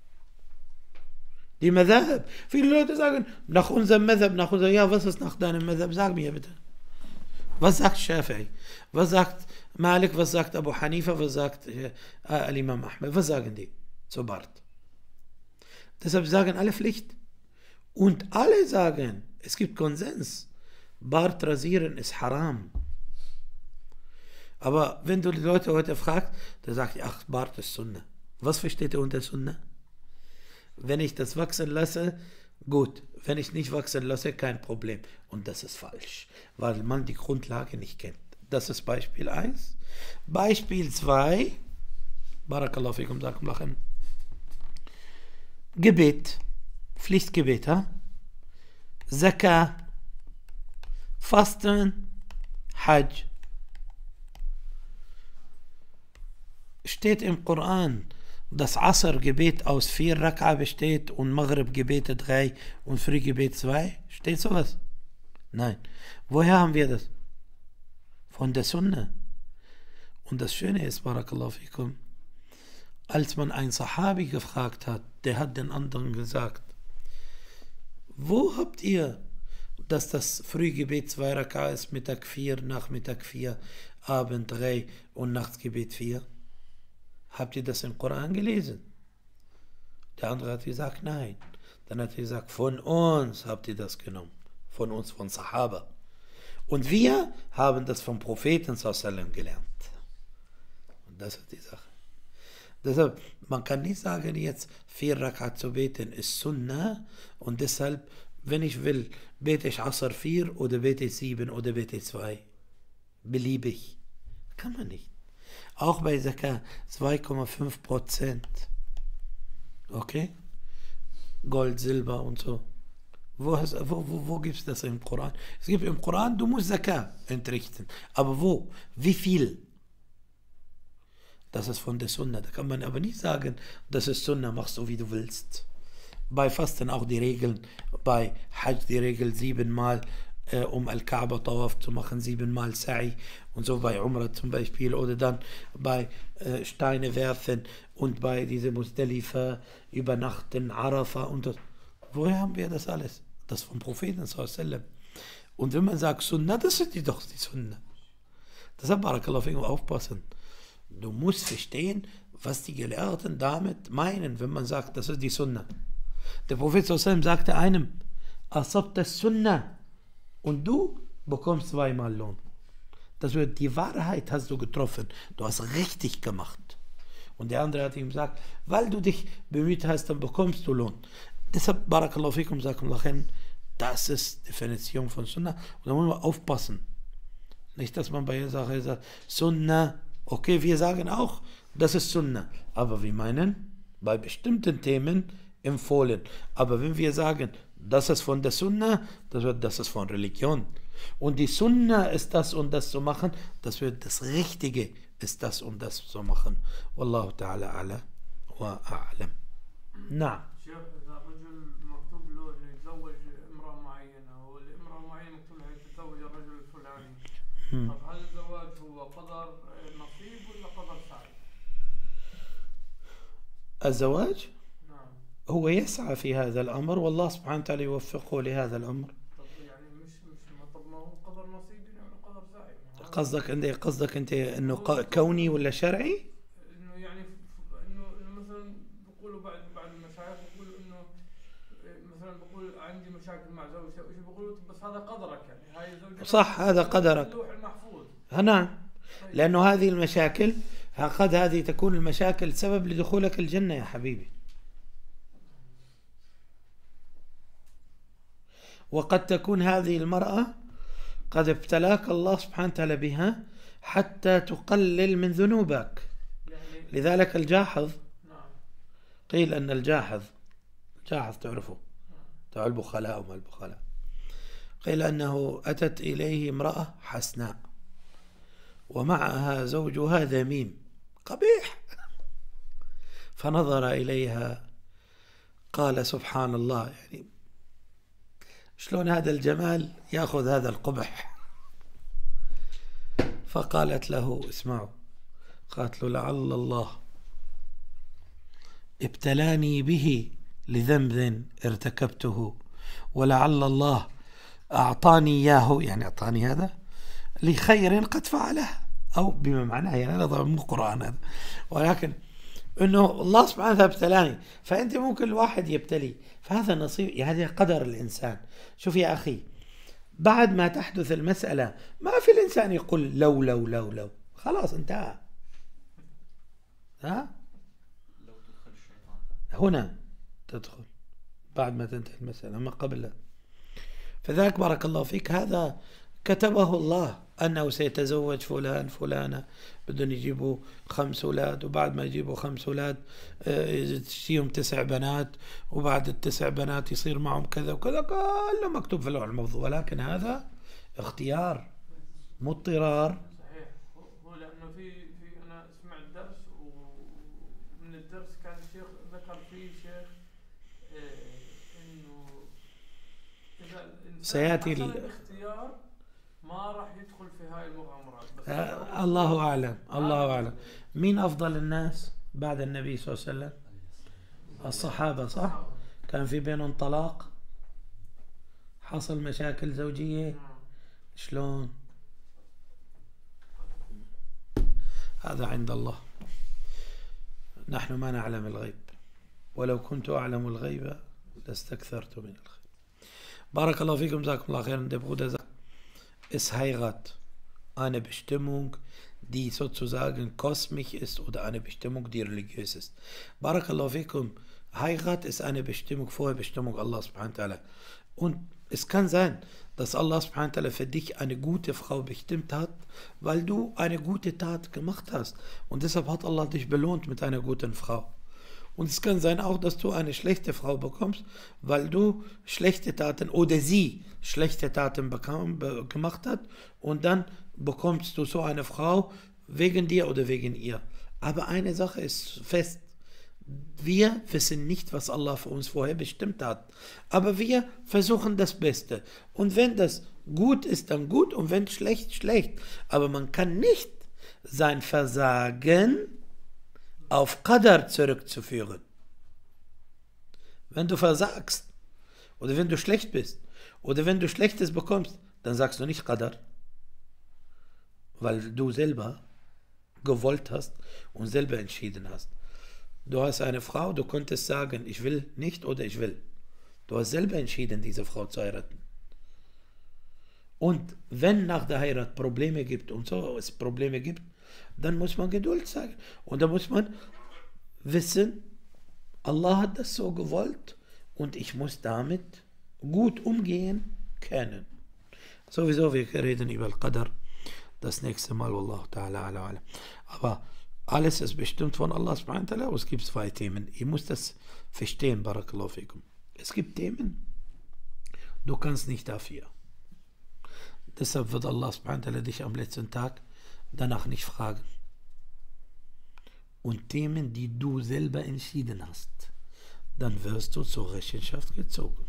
Die Madhab. Viele Leute sagen, nach unserem Madhab, nach unserem, ja, was ist nach deinem Madhab? Sag mir bitte. Was sagt Shafi'i? Was sagt Malik? Was sagt Abu Hanifa? Was sagt äh, Al-Imam Ahmed? Was sagen die zu Bart? Deshalb sagen alle Pflicht. Und alle sagen, es gibt Konsens, Bart rasieren ist haram. Aber wenn du die Leute heute fragst, dann sagt ihr, ach, Bart ist Sunnah. Was versteht ihr unter Sunnah? Wenn ich das wachsen lasse, gut. Wenn ich nicht wachsen lasse, kein Problem. Und das ist falsch, weil man die Grundlage nicht kennt. Das ist Beispiel eins. Beispiel zwei, Barakallahu fikum, sagt lachen. Gebet, Pflichtgebet, ha? Zakah, Fasten, Hajj. Steht im Koran, dass Asr-Gebet aus vier Raka besteht und Maghrib-Gebete drei und Frühgebet zwei? Steht sowas? Nein. Woher haben wir das? Von der Sunna. Und das Schöne ist, Barakallahu fikum, als man einen Sahabi gefragt hat, der hat den anderen gesagt, wo habt ihr, dass das Frühgebet zwei Raka ist, Mittag vier, Nachmittag vier, Abend drei und Nachtgebet vier? Habt ihr das im Koran gelesen? Der andere hat gesagt, nein. Dann hat er gesagt, von uns habt ihr das genommen. Von uns, von Sahaba. Und wir haben das vom Propheten sallallahu alaihi wasallam gelernt. Und das ist die Sache. Deshalb, man kann nicht sagen, jetzt vier Rakat zu beten ist Sunnah und deshalb, wenn ich will, bete ich Asr vier oder bete ich sieben oder bete ich zwei. Beliebig. Kann man nicht. Auch bei Zakat zwei Komma fünf Prozent. Okay? Gold, Silber und so. Wo, wo, wo, wo gibt es das im Koran? Es gibt im Koran, du musst Zakat entrichten. Aber wo? Wie viel? Das ist von der Sunna. Da kann man aber nicht sagen, das ist Sunna, machst du wie du willst. Bei Fasten auch die Regeln. Bei Hajj die Regel siebenmal, äh, um Al-Kaaba Tawaf zu machen, siebenmal Sa'i und so bei Umrah zum Beispiel. Oder dann bei äh, Steine werfen und bei diese Muzdalifa übernachten, Arafah und das. Woher haben wir das alles? Das vom Propheten sallallahu alaihi wasallam. Und wenn man sagt Sunna, das ist die doch die Sunna. Deshalb, Barakallahu fikum, aufpassen. Du musst verstehen, was die Gelehrten damit meinen, wenn man sagt, das ist die Sunna. Der Prophet sallallahu alaihi wasallam sagte einem, Asabta Sunna, und du bekommst zweimal Lohn. Das wird, die Wahrheit hast du getroffen, du hast richtig gemacht. Und der andere hat ihm gesagt, weil du dich bemüht hast, dann bekommst du Lohn. Deshalb, Barakallahu fikum, das ist die Definition von Sunna. Und da muss man aufpassen. Nicht, dass man bei der Sache sagt, Sunna, okay, wir sagen auch, das ist Sunna. Aber wir meinen, bei bestimmten Themen empfohlen. Aber wenn wir sagen, das ist von der Sunna, das wird, das ist von Religion. Und die Sunna ist das und das zu machen, das wird das Richtige ist das und das zu machen. Wallahu ta'ala ala wa a'lam. Na. طب هل الزواج هو قدر نصيب ولا قدر سعي؟ الزواج نعم هو يسعى في هذا الأمر والله سبحانه وتعالى يوفقه لهذا الأمر. طب يعني مش مش ما طب ما هو قدر نصيب يعني قدر سعي. قصدك انت قصدك انت انه كوني ولا شرعي؟ انه يعني انه مثلا بيقولوا بعد بعد المشايخ بيقولوا انه مثلا بقول عندي مشاكل مع زوجتي وش بيقولوا بس هذا قدرك يعني هاي زوجتك صح هذا قدرك. نعم لأنه هذه المشاكل قد هذه تكون المشاكل سبب لدخولك الجنة يا حبيبي. وقد تكون هذه المرأة قد ابتلاك الله سبحانه وتعالى بها حتى تقلل من ذنوبك. لذلك الجاحظ قيل أن الجاحظ جاحظ تعرفه تبع البخلاء وما البخلاء قيل أنه أتت إليه امرأة حسناء ومعها زوجها ذميم قبيح فنظر إليها قال سبحان الله يعني شلون هذا الجمال يأخذ هذا القبح. فقالت له اسمعوا قالت له لعل الله ابتلاني به لذنب ارتكبته ولعل الله أعطاني إياه يعني أعطاني هذا لخير قد فعله أو بما معناه يعني هذا طبعا مو قرآن هذا ولكن أنه الله سبحانه وتعالى ابتلاني فأنت ممكن الواحد يبتلي فهذا نصيب هذا قدر الإنسان. شوف يا أخي بعد ما تحدث المسألة ما في الإنسان يقول لو لو لو لو خلاص انتهى. ها لو تدخل الشيطان هنا تدخل بعد ما تنتهي المسألة ما قبل لا. فذلك بارك الله فيك هذا كتبه الله أنه سيتزوج فلان فلانة بدهم يجيبوا خمس أولاد وبعد ما يجيبوا خمس أولاد تجيهم تسع بنات وبعد التسع بنات يصير معهم كذا وكذا كله مكتوب في اللوح الموضوع ولكن هذا اختيار مو اضطرار. صحيح هو لأنه في في أنا سمعت درس ومن الدرس كان الشيخ ذكر فيه شيخ إنه إذا سيأتي الاختيار ما راح يدخل في هاي المغامرات. آه الله أعلم الله أعلم. مين أفضل الناس بعد النبي صلى الله عليه وسلم؟ الصحابة صح؟ كان في بينهم طلاق حصل مشاكل زوجية شلون؟ هذا عند الله نحن ما نعلم الغيب ولو كنت أعلم الغيب لاستكثرت من الخير. بارك الله fikum, jazakumullah khairan. Der Bruder sagt, ist Heirat eine Bestimmung, die sozusagen kosmisch ist oder eine Bestimmung, die religiös ist? Barakallahu fikum, Heirat ist eine Bestimmung, Vorherbestimmung Allah subhanahu wa ta'ala. Und es kann sein, dass Allah subhanahu wa ta'ala für dich eine gute Frau bestimmt hat, weil du eine gute Tat gemacht hast. Und deshalb hat Allah dich belohnt mit einer guten Frau. Und es kann sein auch, dass du eine schlechte Frau bekommst, weil du schlechte Taten oder sie schlechte Taten bekam, be, gemacht hat, und dann bekommst du so eine Frau wegen dir oder wegen ihr. Aber eine Sache ist fest: Wir wissen nicht, was Allah für uns vorher bestimmt hat. Aber wir versuchen das Beste. Und wenn das gut ist, dann gut, und wenn schlecht, schlecht. Aber man kann nicht sein Versagen auf Qadar zurückzuführen. Wenn du versagst oder wenn du schlecht bist oder wenn du Schlechtes bekommst, dann sagst du nicht Qadar, weil du selber gewollt hast und selber entschieden hast. Du hast eine Frau, du konntest sagen, ich will nicht oder ich will. Du hast selber entschieden, diese Frau zu heiraten. Und wenn nach der Heirat Probleme gibt und so es Probleme gibt, dann muss man Geduld zeigen. Und da muss man wissen, Allah hat das so gewollt und ich muss damit gut umgehen können. Sowieso, wir reden über Al-Qadar das nächste Mal, Wallahu ta'ala ala ala. Aber alles ist bestimmt von Allah subhanahu wa ta'ala. Und es gibt zwei Themen. Ihr müsst das verstehen, barakallahu fikum. Es gibt Themen, du kannst nicht dafür. Deshalb wird Allah subhanahu wa ta'ala dich am letzten Tag danach nicht fragen. Und Themen, die du selber entschieden hast, dann wirst du zur Rechenschaft gezogen.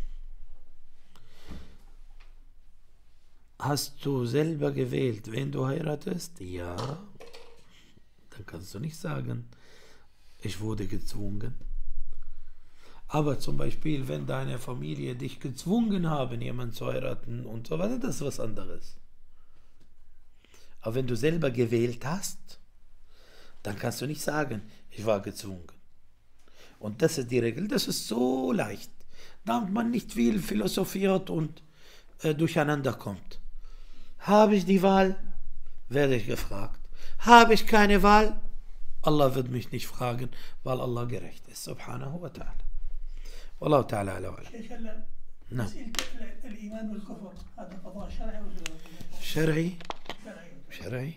Hast du selber gewählt, wen du heiratest? Ja. Dann kannst du nicht sagen, ich wurde gezwungen. Aber zum Beispiel, wenn deine Familie dich gezwungen haben, jemanden zu heiraten und so weiter, das ist was anderes. Aber wenn du selber gewählt hast, dann kannst du nicht sagen, ich war gezwungen. Und das ist die Regel, das ist so leicht, damit man nicht viel philosophiert und äh, durcheinander kommt. Habe ich die Wahl, werde ich gefragt. Habe ich keine Wahl, Allah wird mich nicht fragen, weil Allah gerecht ist, subhanahu wa ta'ala. Wallahu ta'ala ala wa ala. نعم. الإيمان والكفر هذا قضاء شرعي ولا شرعي؟ شرعي.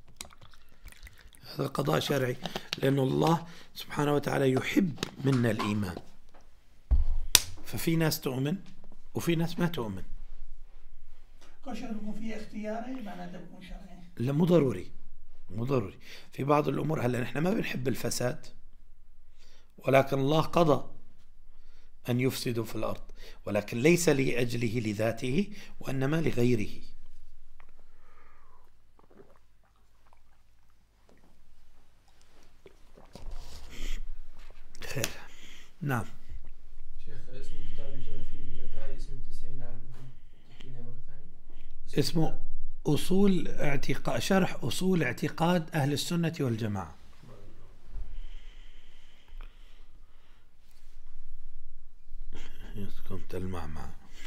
هذا قضاء شرعي، لأن الله سبحانه وتعالى يحب منا الإيمان. ففي ناس تؤمن وفي ناس ما تؤمن. كشر يكون في اختياري معناته بيكون شرعي. لا، مو ضروري، مو ضروري. في بعض الأمور، هلا نحن ما بنحب الفساد، ولكن الله قضى أن يفسدوا في الأرض، ولكن ليس لأجله لذاته وإنما لغيره. خير. نعم. شيخ، اسم الكتاب اللي جاء فيه اللكائي اسمه تسعين عام، تحكينا مرة ثانية؟ اسمه أصول اعتقاد، شرح أصول اعتقاد أهل السنة والجماعة. كنت المعمع.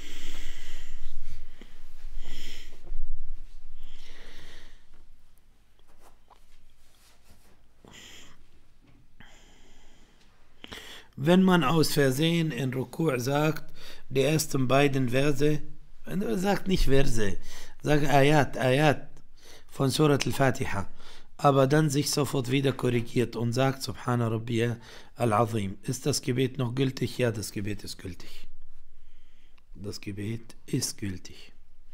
Wenn man aus Versehen in Ruku' sagt, die ersten beiden Verse, sagt nicht Verse, sagt Ayat, Ayat von Surat al-Fatiha, aber dann sich sofort wieder korrigiert und sagt Subhana Rabbiya al-Azim. Ist das Gebet noch gültig? Ja, das Gebet ist gültig. Das Gebet ist gültig.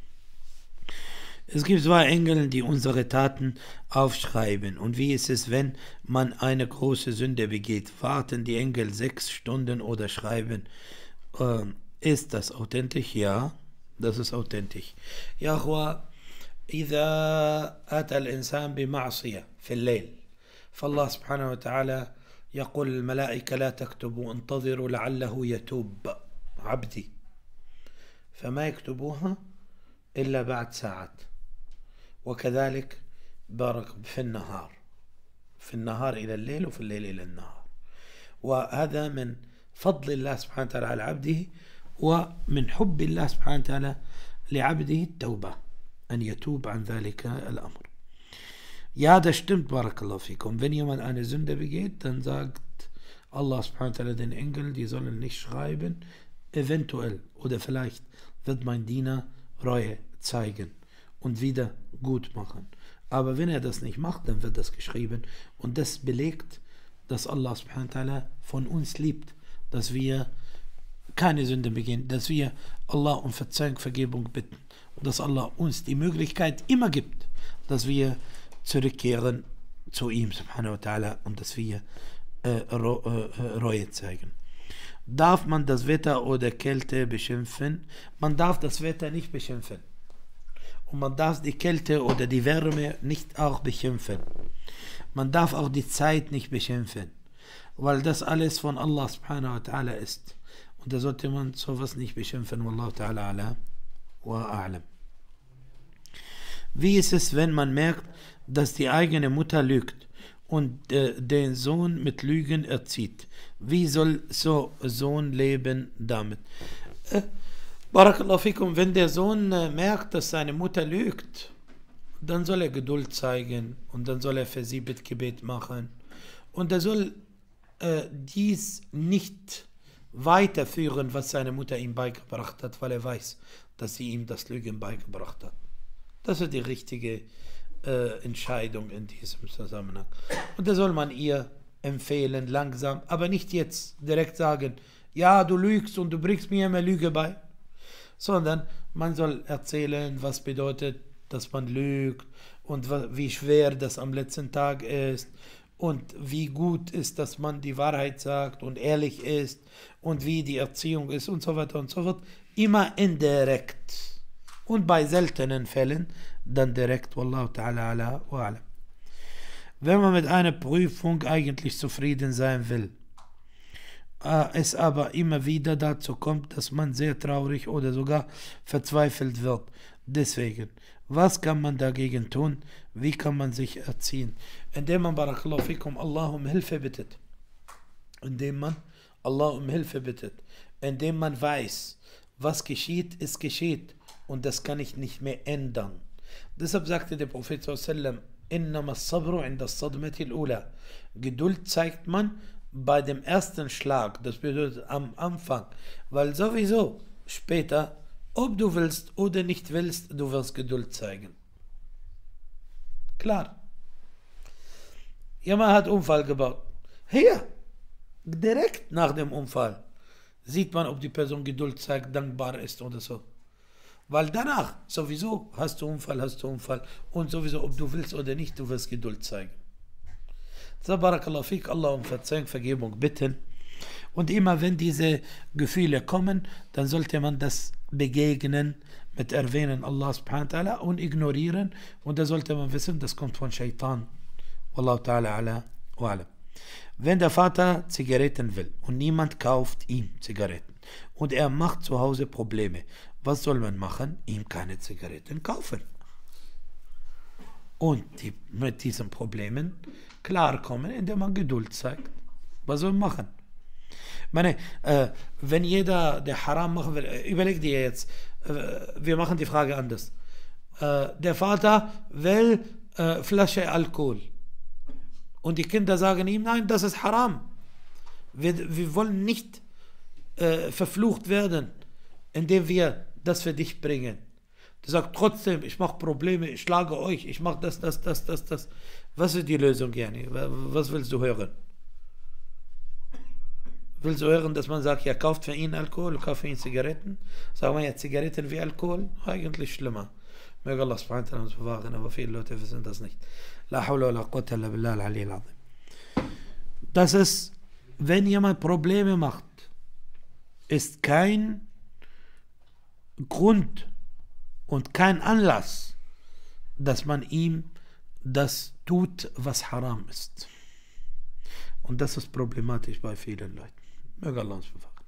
Es gibt zwei Engel, die unsere Taten aufschreiben. Und wie ist es, wenn man eine große Sünde begeht? Warten die Engel sechs Stunden oder schreiben? Ähm, ist das authentisch? Ja, das ist authentisch. Ja, Achwa, إذا أتى الإنسان بمعصية في الليل فالله سبحانه وتعالى يقول الملائكة لا تكتبوا، انتظروا لعله يتوب عبدي، فما يكتبوها إلا بعد ساعات. وكذلك بارك في النهار، في النهار إلى الليل وفي الليل إلى النهار. وهذا من فضل الله سبحانه وتعالى على عبده ومن حب الله سبحانه وتعالى لعبده التوبة أن يتوب عن ذلك الأمر. Ja, das stimmt, Barakallahu fikum. Wenn jemand eine Sünde begeht, dann sagt Allah subhanahu wa ta'ala den Engel, die sollen nicht schreiben, eventuell oder vielleicht wird mein Diener Reue zeigen und wieder gut machen. Aber wenn er das nicht macht, dann wird das geschrieben und das belegt, dass Allah subhanahu wa ta'ala von uns liebt, dass wir keine Sünde begehen, dass wir Allah um Verzeihung, Vergebung bitten und dass Allah uns die Möglichkeit immer gibt, dass wir zurückkehren zu ihm subhanahu wa ta'ala und dass wir äh, Reue zeigen. Darf man das Wetter oder Kälte beschimpfen? Man darf das Wetter nicht beschimpfen. Und man darf die Kälte oder die Wärme nicht auch beschimpfen. Man darf auch die Zeit nicht beschimpfen, weil das alles von Allah subhanahu wa ta'ala ist. Und da sollte man sowas nicht beschimpfen. Wallahu ta'ala ala wa a'lam. Wie ist es, wenn man merkt, dass die eigene Mutter lügt und äh, den Sohn mit Lügen erzieht? Wie soll so ein Sohn leben damit? Äh, Barakallahu fikum, wenn der Sohn äh, merkt, dass seine Mutter lügt, dann soll er Geduld zeigen und dann soll er für sie Bittgebet machen. Und er soll äh, dies nicht weiterführen, was seine Mutter ihm beigebracht hat, weil er weiß, dass sie ihm das Lügen beigebracht hat. Das ist die richtige äh, Entscheidung in diesem Zusammenhang. Und da soll man ihr empfehlen, langsam, aber nicht jetzt direkt sagen, ja, du lügst und du bringst mir immer Lüge bei, sondern man soll erzählen, was bedeutet, dass man lügt und wie schwer das am letzten Tag ist und wie gut ist, dass man die Wahrheit sagt und ehrlich ist und wie die Erziehung ist und so weiter und so fort. Immer indirekt. Und bei seltenen Fällen dann direkt, Wallahu ta'ala ala wa alam. Wenn man mit einer Prüfung eigentlich zufrieden sein will, äh, es aber immer wieder dazu kommt, dass man sehr traurig oder sogar verzweifelt wird. Deswegen, was kann man dagegen tun? Wie kann man sich erziehen? Indem man, Barakallahu fikum, Allah um Hilfe bittet. Indem man Allah um Hilfe bittet. Indem man weiß, was geschieht, ist geschieht. Und das kann ich nicht mehr ändern. Deshalb sagte der Prophet sallallahu alaihi wasallam, innama as-sabru inda as-sadmati al-ula. Geduld zeigt man bei dem ersten Schlag, das bedeutet am Anfang, weil sowieso später, ob du willst oder nicht willst, du wirst Geduld zeigen. Klar. Jemand hat Unfall gebaut. Hier, direkt nach dem Unfall, sieht man, ob die Person Geduld zeigt, dankbar ist oder so. Weil danach, sowieso, hast du Unfall, hast du Unfall. Und sowieso, ob du willst oder nicht, du wirst Geduld zeigen. So, Barakallahu fik, Allah um Verzeihung, Vergebung bitten. Und immer wenn diese Gefühle kommen, dann sollte man das begegnen mit Erwähnen Allah subhanahu wa ta'ala und ignorieren. Und da sollte man wissen, das kommt von Shaitan. Wallahu ta'ala ala wa alam. Wenn der Vater Zigaretten will und niemand kauft ihm Zigaretten und er macht zu Hause Probleme, was soll man machen? Ihm keine Zigaretten kaufen. Und die, mit diesen Problemen klarkommen, indem man Geduld zeigt. Was soll man machen? Ich meine, äh, wenn jeder, der Haram machen will, überleg dir jetzt, äh, wir machen die Frage anders. Äh, der Vater will äh, Flasche Alkohol. Und die Kinder sagen ihm, nein, das ist Haram. Wir, wir wollen nicht äh, verflucht werden, indem wir das für dich bringen. Du sagst trotzdem, ich mache Probleme, ich schlage euch, ich mache das, das, das, das, das. Was ist die Lösung, Jani? Was willst du hören? Willst du hören, dass man sagt, ja, kauft für ihn Alkohol, kauft für ihn Zigaretten? Sagen wir ja, Zigaretten wie Alkohol? Eigentlich schlimmer. Möge Allah subhanahu wa ta'ala uns bewahren, aber viele Leute wissen das nicht. La hawla wa la quwwata illa billah al-ali al-azim. Das ist, wenn jemand Probleme macht, ist kein Grund und kein Anlass, dass man ihm das tut, was haram ist. Und das ist problematisch bei vielen Leuten. Möge Allah uns bewahren.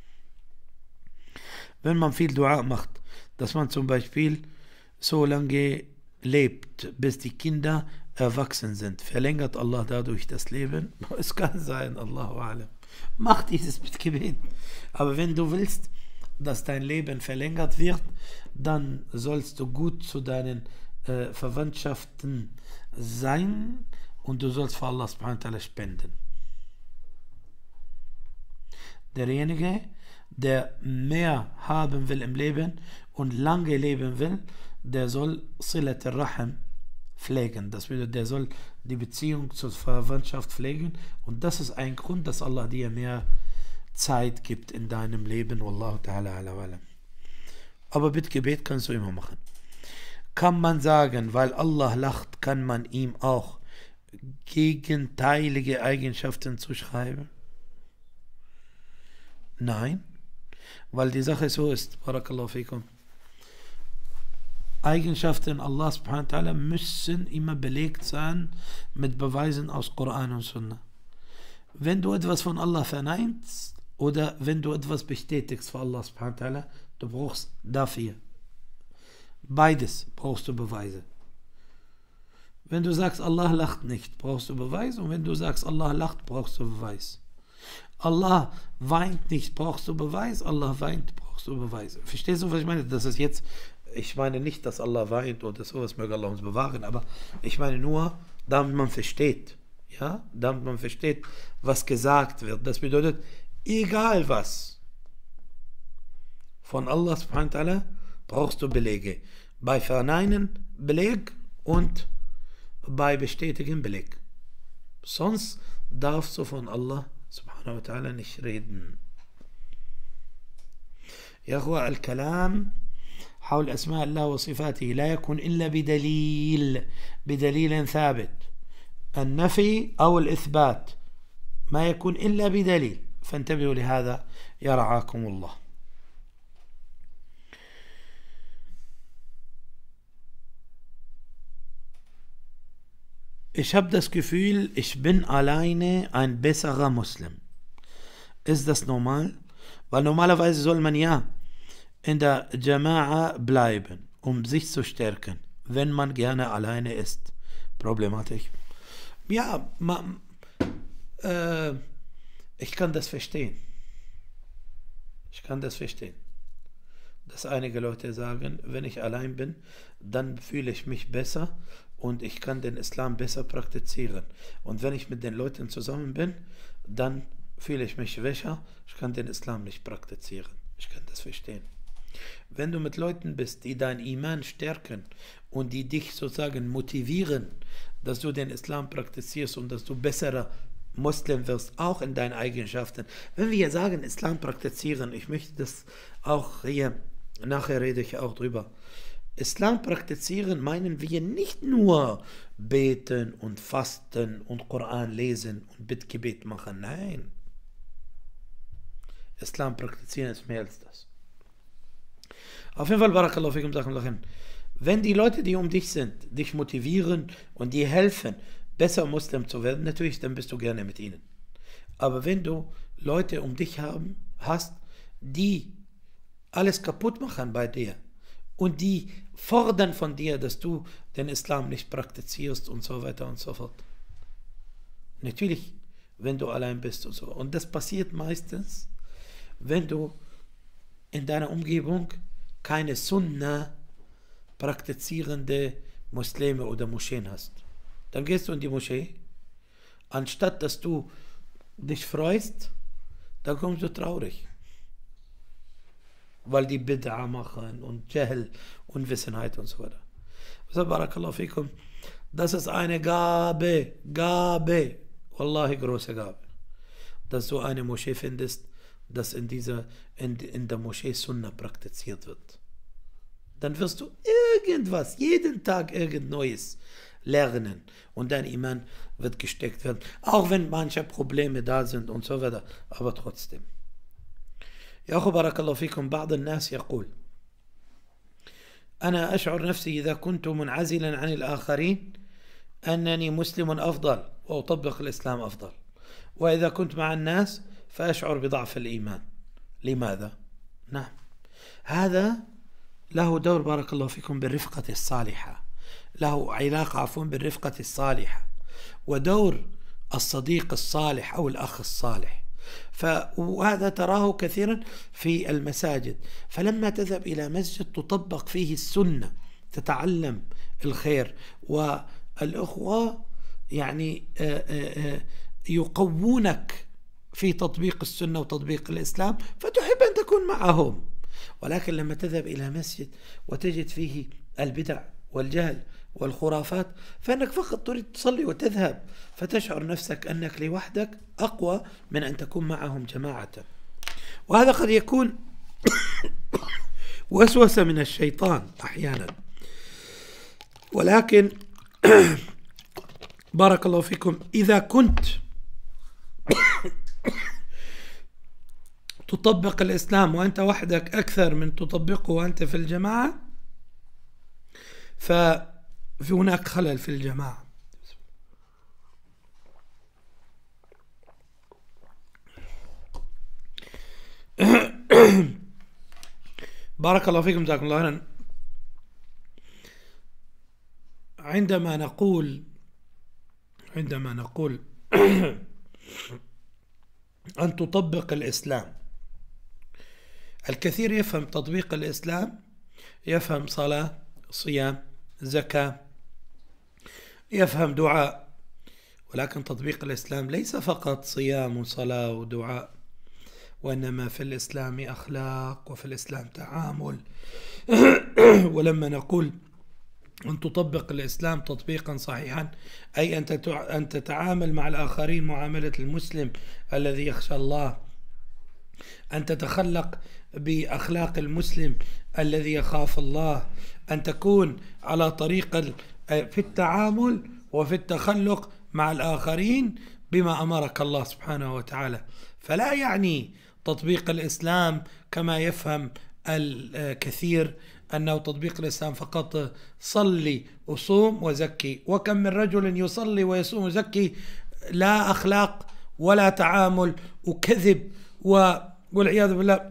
Wenn man viel Dua macht, dass man zum Beispiel so lange lebt, bis die Kinder erwachsen sind, verlängert Allah dadurch das Leben? Es kann sein, Allahu a'lam. Mach dieses Gebet. Aber wenn du willst, dass dein Leben verlängert wird, dann sollst du gut zu deinen äh, Verwandtschaften sein und du sollst für Allah subhanahu wa ta'ala spenden. Derjenige, der mehr haben will im Leben und lange leben will, der soll Silat al-Rahim pflegen. Das bedeutet, der soll die Beziehung zur Verwandtschaft pflegen und das ist ein Grund, dass Allah dir mehr Zeit gibt in deinem Leben. Wallahu ta'ala ala walam. Aber Bittgebet kannst du immer machen. Kann man sagen, weil Allah lacht, kann man ihm auch gegenteilige Eigenschaften zuschreiben? Nein, weil die Sache so ist, barakallahu fikum. Eigenschaften Allah subhanahu wa ta'ala müssen immer belegt sein mit Beweisen aus Koran und Sunna. Wenn du etwas von Allah verneinst oder wenn du etwas bestätigst für Allah subhanahu wa ta'ala, du brauchst dafür. Beides brauchst du Beweise. Wenn du sagst, Allah lacht nicht, brauchst du Beweis. Und wenn du sagst, Allah lacht, brauchst du Beweis. Allah weint nicht, brauchst du Beweis. Allah weint, brauchst du Beweise. Verstehst du, was ich meine? Das ist jetzt, ich meine nicht, dass Allah weint oder sowas, möge Allah uns bewahren, aber ich meine nur, damit man versteht. Ja, damit man versteht, was gesagt wird. Das bedeutet, egal was von Allah subhanahu wa ta'ala brauchst du Belege. Bei Verneinen Beleg und bei Bestätigen Beleg. Sonst darfst du von Allah subhanahu wa ta'ala nicht reden. يا أخوة الكلام حول أسماء الله وصفاته لا يكون إلا بدليل بدليل ثابت. النفي أو الإثبات ما يكون إلا بدليل، فانتبهوا لهذا يرعاكم الله. Ich habe das Gefühl, ich bin alleine ein besserer Muslim. Ist das normal? Weil normalerweise soll man ja in der Jama'a bleiben, um sich zu stärken, wenn man gerne alleine ist. Problematisch. Ja, man, äh, ich kann das verstehen. Ich kann das verstehen. Dass einige Leute sagen, wenn ich allein bin, dann fühle ich mich besser und ich kann den Islam besser praktizieren. Und wenn ich mit den Leuten zusammen bin, dann fühle ich mich schwächer, ich kann den Islam nicht praktizieren. Ich kann das verstehen. Wenn du mit Leuten bist, die dein Iman stärken und die dich sozusagen motivieren, dass du den Islam praktizierst und dass du besserer Muslim wirst, auch in deinen Eigenschaften. Wenn wir sagen, Islam praktizieren, ich möchte das auch hier, nachher rede ich auch drüber. Islam praktizieren meinen wir nicht nur beten und fasten und Koran lesen und Bittgebet machen, nein. Islam praktizieren ist mehr als das. Auf jeden Fall, barakallahu fikum, wenn die Leute, die um dich sind, dich motivieren und dir helfen, besser Muslim zu werden, natürlich, dann bist du gerne mit ihnen. Aber wenn du Leute um dich haben, hast, die alles kaputt machen bei dir und die fordern von dir, dass du den Islam nicht praktizierst und so weiter und so fort. Natürlich, wenn du allein bist und so. Und das passiert meistens, wenn du in deiner Umgebung keine Sunna praktizierende Muslime oder Moscheen hast. Dann gehst du in die Moschee, anstatt dass du dich freust, dann kommst du traurig. Weil die Bid'a machen und Jahl, Unwissenheit und so weiter. Also, barakallahu fikum, das ist eine Gabe, Gabe, wallahi große Gabe, dass du eine Moschee findest, dass in dieser, in, in der Moschee Sunna praktiziert wird. Dann wirst du irgendwas, jeden Tag irgend Neues lernen und dein Iman wird gesteckt werden, auch wenn manche Probleme da sind und so weiter, aber trotzdem. يا أخو بارك الله فيكم بعض الناس يقول أنا أشعر نفسي إذا كنت منعزلا عن الآخرين أنني مسلم أفضل وأطبق الإسلام أفضل، وإذا كنت مع الناس فأشعر بضعف الإيمان. لماذا؟ نعم، هذا له دور بارك الله فيكم بالرفقة الصالحة، له علاقة عفوا بالرفقة الصالحة، ودور الصديق الصالح أو الأخ الصالح. ف... وهذا تراه كثيرا في المساجد. فلما تذهب إلى مسجد تطبق فيه السنة، تتعلم الخير، والأخوة يعني يقوونك في تطبيق السنة وتطبيق الإسلام، فتحب أن تكون معهم. ولكن لما تذهب إلى مسجد وتجد فيه البدع والجهل والخرافات، فإنك فقط تريد تصلي وتذهب، فتشعر نفسك أنك لوحدك أقوى من أن تكون معهم جماعة. وهذا قد يكون وسوسة من الشيطان أحيانا. ولكن بارك الله فيكم، إذا كنت تطبق الإسلام وأنت وحدك أكثر من تطبقه وأنت في الجماعة، ففي هناك خلل في الجماعة. بارك الله فيكم، جزاكم الله خيرا. عندما نقول عندما نقول أن تطبق الإسلام، الكثير يفهم تطبيق الإسلام، يفهم صلاة، صيام، زكاة، يفهم دعاء. ولكن تطبيق الإسلام ليس فقط صيام وصلاة ودعاء، وإنما في الإسلام أخلاق، وفي الإسلام تعامل. ولما نقول أن تطبق الإسلام تطبيقا صحيحا، أي أن تتعامل مع الآخرين معاملة المسلم الذي يخشى الله، أن تتخلق بأخلاق المسلم الذي يخاف الله، أن تكون على طريق في التعامل وفي التخلق مع الآخرين بما أمرك الله سبحانه وتعالى. فلا يعني تطبيق الإسلام كما يفهم الكثير أنه تطبيق الإسلام فقط صلي وصوم وزكي. وكم من رجل يصلي ويصوم ويزكي لا أخلاق ولا تعامل، وكذب والعياذ بالله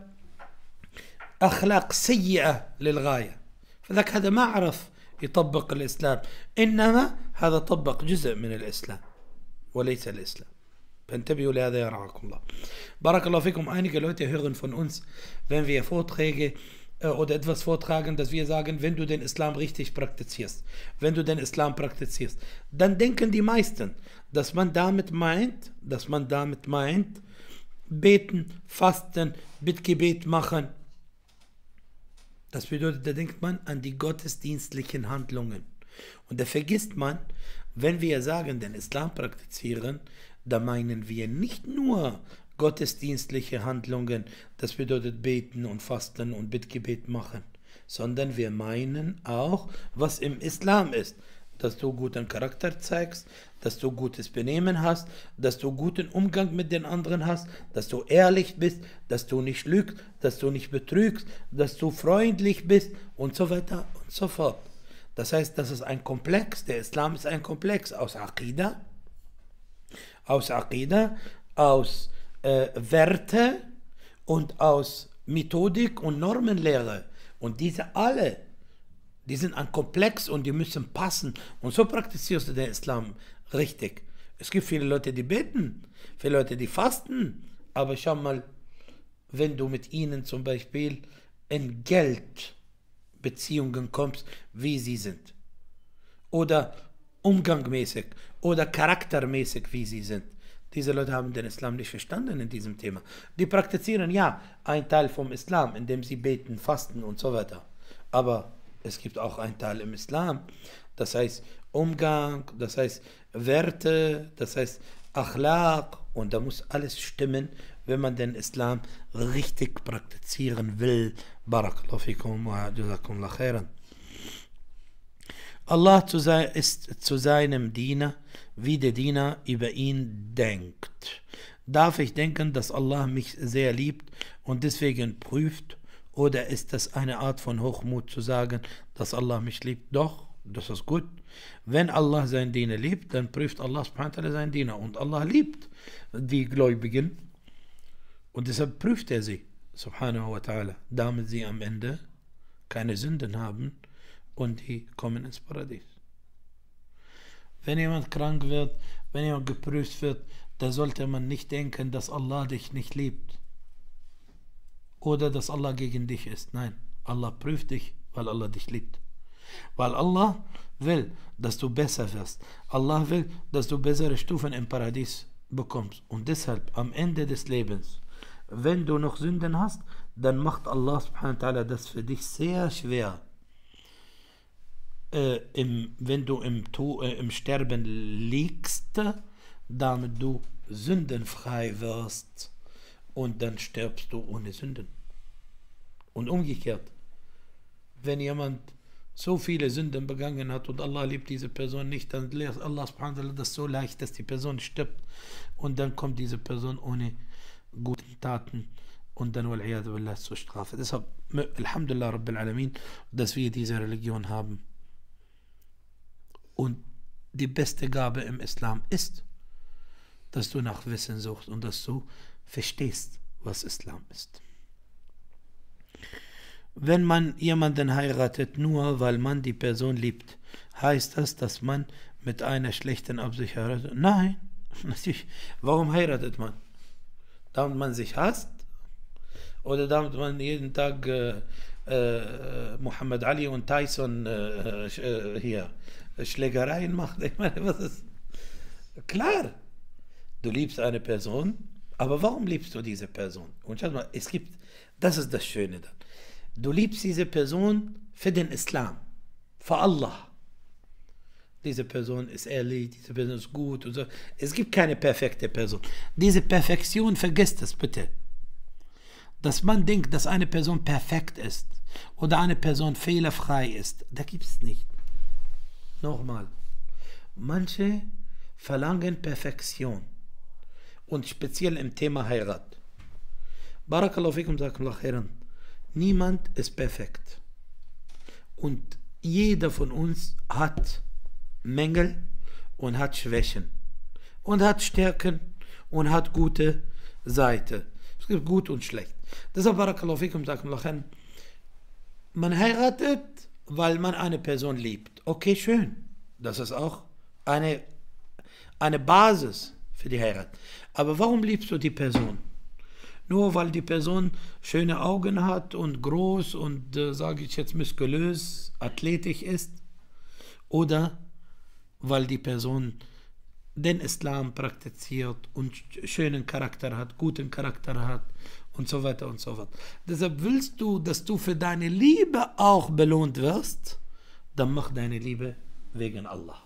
أخلاق سيئة للغاية. فذاك هذا ما عرف يطبق الإسلام، إنما هذا طبق جزء من الإسلام وليس الإسلام. فانتبهوا لهذا يرعاكم الله. بارك الله fikum. Einige Leute hören von uns, wenn wir Vorträge äh, oder etwas vortragen, dass wir sagen, wenn du den Islam richtig praktizierst, wenn du den Islam praktizierst, dann denken die meisten, dass man damit meint, dass man damit meint, beten, fasten, Bittgebet machen. Das bedeutet, da denkt man an die gottesdienstlichen Handlungen. Und da vergisst man, wenn wir sagen, den Islam praktizieren, da meinen wir nicht nur gottesdienstliche Handlungen, das bedeutet beten und fasten und Bittgebet machen, sondern wir meinen auch, was im Islam ist, dass du guten Charakter zeigst, dass du gutes Benehmen hast, dass du guten Umgang mit den anderen hast, dass du ehrlich bist, dass du nicht lügst, dass du nicht betrügst, dass du freundlich bist und so weiter und so fort. Das heißt, das ist ein Komplex, der Islam ist ein Komplex aus Aqidah, aus Aqidah, aus äh, Werte und aus Methodik und Normenlehre. Und diese alle, die sind ein Komplex und die müssen passen. Und so praktizierst du den Islam richtig. Es gibt viele Leute, die beten, viele Leute, die fasten. Aber schau mal, wenn du mit ihnen zum Beispiel in Geldbeziehungen kommst, wie sie sind. Oder umgangmäßig oder charaktermäßig, wie sie sind. Diese Leute haben den Islam nicht verstanden in diesem Thema. Die praktizieren ja einen Teil vom Islam, indem sie beten, fasten und so weiter. Aber es gibt auch einen Teil im Islam, das heißt Umgang, das heißt Werte, das heißt Akhlaq, und da muss alles stimmen, wenn man den Islam richtig praktizieren will. Barakallahu fikum wa jazakumullah khairan. Allah zu sein, ist zu seinem Diener, wie der Diener über ihn denkt. Darf ich denken, dass Allah mich sehr liebt und deswegen prüft? Oder ist das eine Art von Hochmut zu sagen, dass Allah mich liebt? Doch, das ist gut. Wenn Allah seinen Diener liebt, dann prüft Allah subhanahu wa ta'ala seinen Diener. Und Allah liebt die Gläubigen. Und deshalb prüft er sie, subhanahu wa ta'ala, damit sie am Ende keine Sünden haben und die kommen ins Paradies. Wenn jemand krank wird, wenn jemand geprüft wird, da sollte man nicht denken, dass Allah dich nicht liebt oder dass Allah gegen dich ist. Nein, Allah prüft dich, weil Allah dich liebt. Weil Allah will, dass du besser wirst. Allah will, dass du bessere Stufen im Paradies bekommst. Und deshalb am Ende des Lebens, wenn du noch Sünden hast, dann macht Allah subhanahu wa ta'ala das für dich sehr schwer. Äh, im, wenn du im, äh, im Sterben liegst, damit du sündenfrei wirst und dann stirbst du ohne Sünden. Und umgekehrt, wenn jemand so viele Sünden begangen hat und Allah liebt diese Person nicht, dann lehrt Allah subhanahu wa ta'ala das so leicht, dass die Person stirbt und dann kommt diese Person ohne gute Taten und dann wal'iyadu billah zur Strafe. Deshalb, Alhamdulillah Rabbil Alamin, dass wir diese Religion haben. Und die beste Gabe im Islam ist, dass du nach Wissen suchst und dass du verstehst, was Islam ist. Wenn man jemanden heiratet, nur weil man die Person liebt, heißt das, dass man mit einer schlechten Absicht heiratet? Nein, natürlich. Warum heiratet man? Damit man sich hasst? Oder damit man jeden Tag äh, äh, Muhammad Ali und Tyson äh, äh, hier Schlägereien macht? Ich meine, was ist? Klar, du liebst eine Person, aber warum liebst du diese Person? Und schau mal, es gibt, das ist das Schöne dann. Du liebst diese Person für den Islam, für Allah. Diese Person ist ehrlich, diese Person ist gut und so. Es gibt keine perfekte Person. Diese Perfektion, vergesst es bitte. Dass man denkt, dass eine Person perfekt ist oder eine Person fehlerfrei ist, da gibt es nicht. Nochmal. Manche verlangen Perfektion und speziell im Thema Heirat. Barakallahu fikum, jazakumullahu khairan. Niemand ist perfekt. Und jeder von uns hat Mängel und hat Schwächen. Und hat Stärken und hat gute Seite. Es gibt gut und schlecht. Deshalb, barakallahu fikum, jazakumullahu khairan. Man heiratet, weil man eine Person liebt. Okay, schön. Das ist auch eine, eine Basis für die Heirat. Aber warum liebst du die Person? Nur weil die Person schöne Augen hat und groß und, äh, sage ich jetzt, muskulös, athletisch ist? Oder weil die Person den Islam praktiziert und schönen Charakter hat, guten Charakter hat und so weiter und so fort. Deshalb willst du, dass du für deine Liebe auch belohnt wirst, dann mach deine Liebe wegen Allah.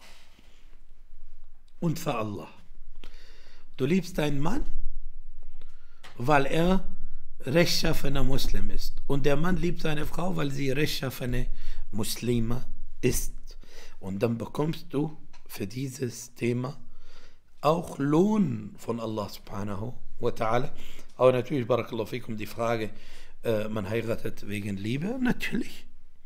Und für Allah. Du liebst deinen Mann, weil er rechtschaffener Muslim ist. Und der Mann liebt seine Frau, weil sie rechtschaffene Muslima ist. Und dann bekommst du für dieses Thema auch Lohn von Allah subhanahu wa ta'ala. Aber natürlich, barakallahu fikum, die Frage, äh, man heiratet wegen Liebe? Natürlich.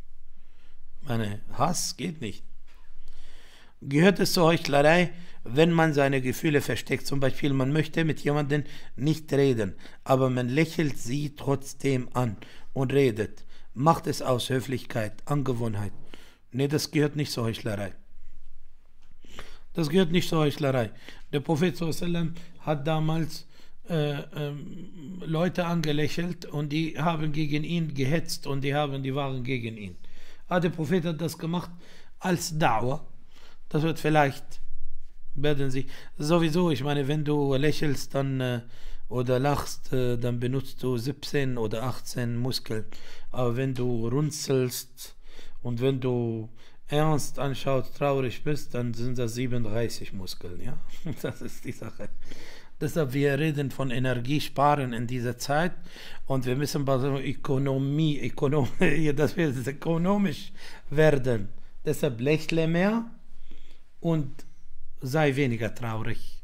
Meine Hass geht nicht. Gehört es zur Heuchlerei, wenn man seine Gefühle versteckt? Zum Beispiel, man möchte mit jemandem nicht reden, aber man lächelt sie trotzdem an und redet. Macht es aus Höflichkeit, Angewohnheit. Nee, das gehört nicht zur Heuchlerei. Das gehört nicht zur Heuchlerei. Der Prophet sallallahu alaihi wasallam hat damals äh, äh, Leute angelächelt und die haben gegen ihn gehetzt und die, haben, die waren gegen ihn. Aber der Prophet hat das gemacht als Da'wah. Das wird vielleicht, werden Sie, sowieso, ich meine, wenn du lächelst dann äh, oder lachst, äh, dann benutzt du siebzehn oder achtzehn Muskeln. Aber wenn du runzelst und wenn du ernst anschaut, traurig bist, dann sind das siebenunddreißig Muskeln, ja. Das ist die Sache. Deshalb, wir reden von Energiesparen in dieser Zeit und wir müssen bei der Ökonomie, Ökonom, dass wir ökonomisch werden. Deshalb lächle mehr und sei weniger traurig.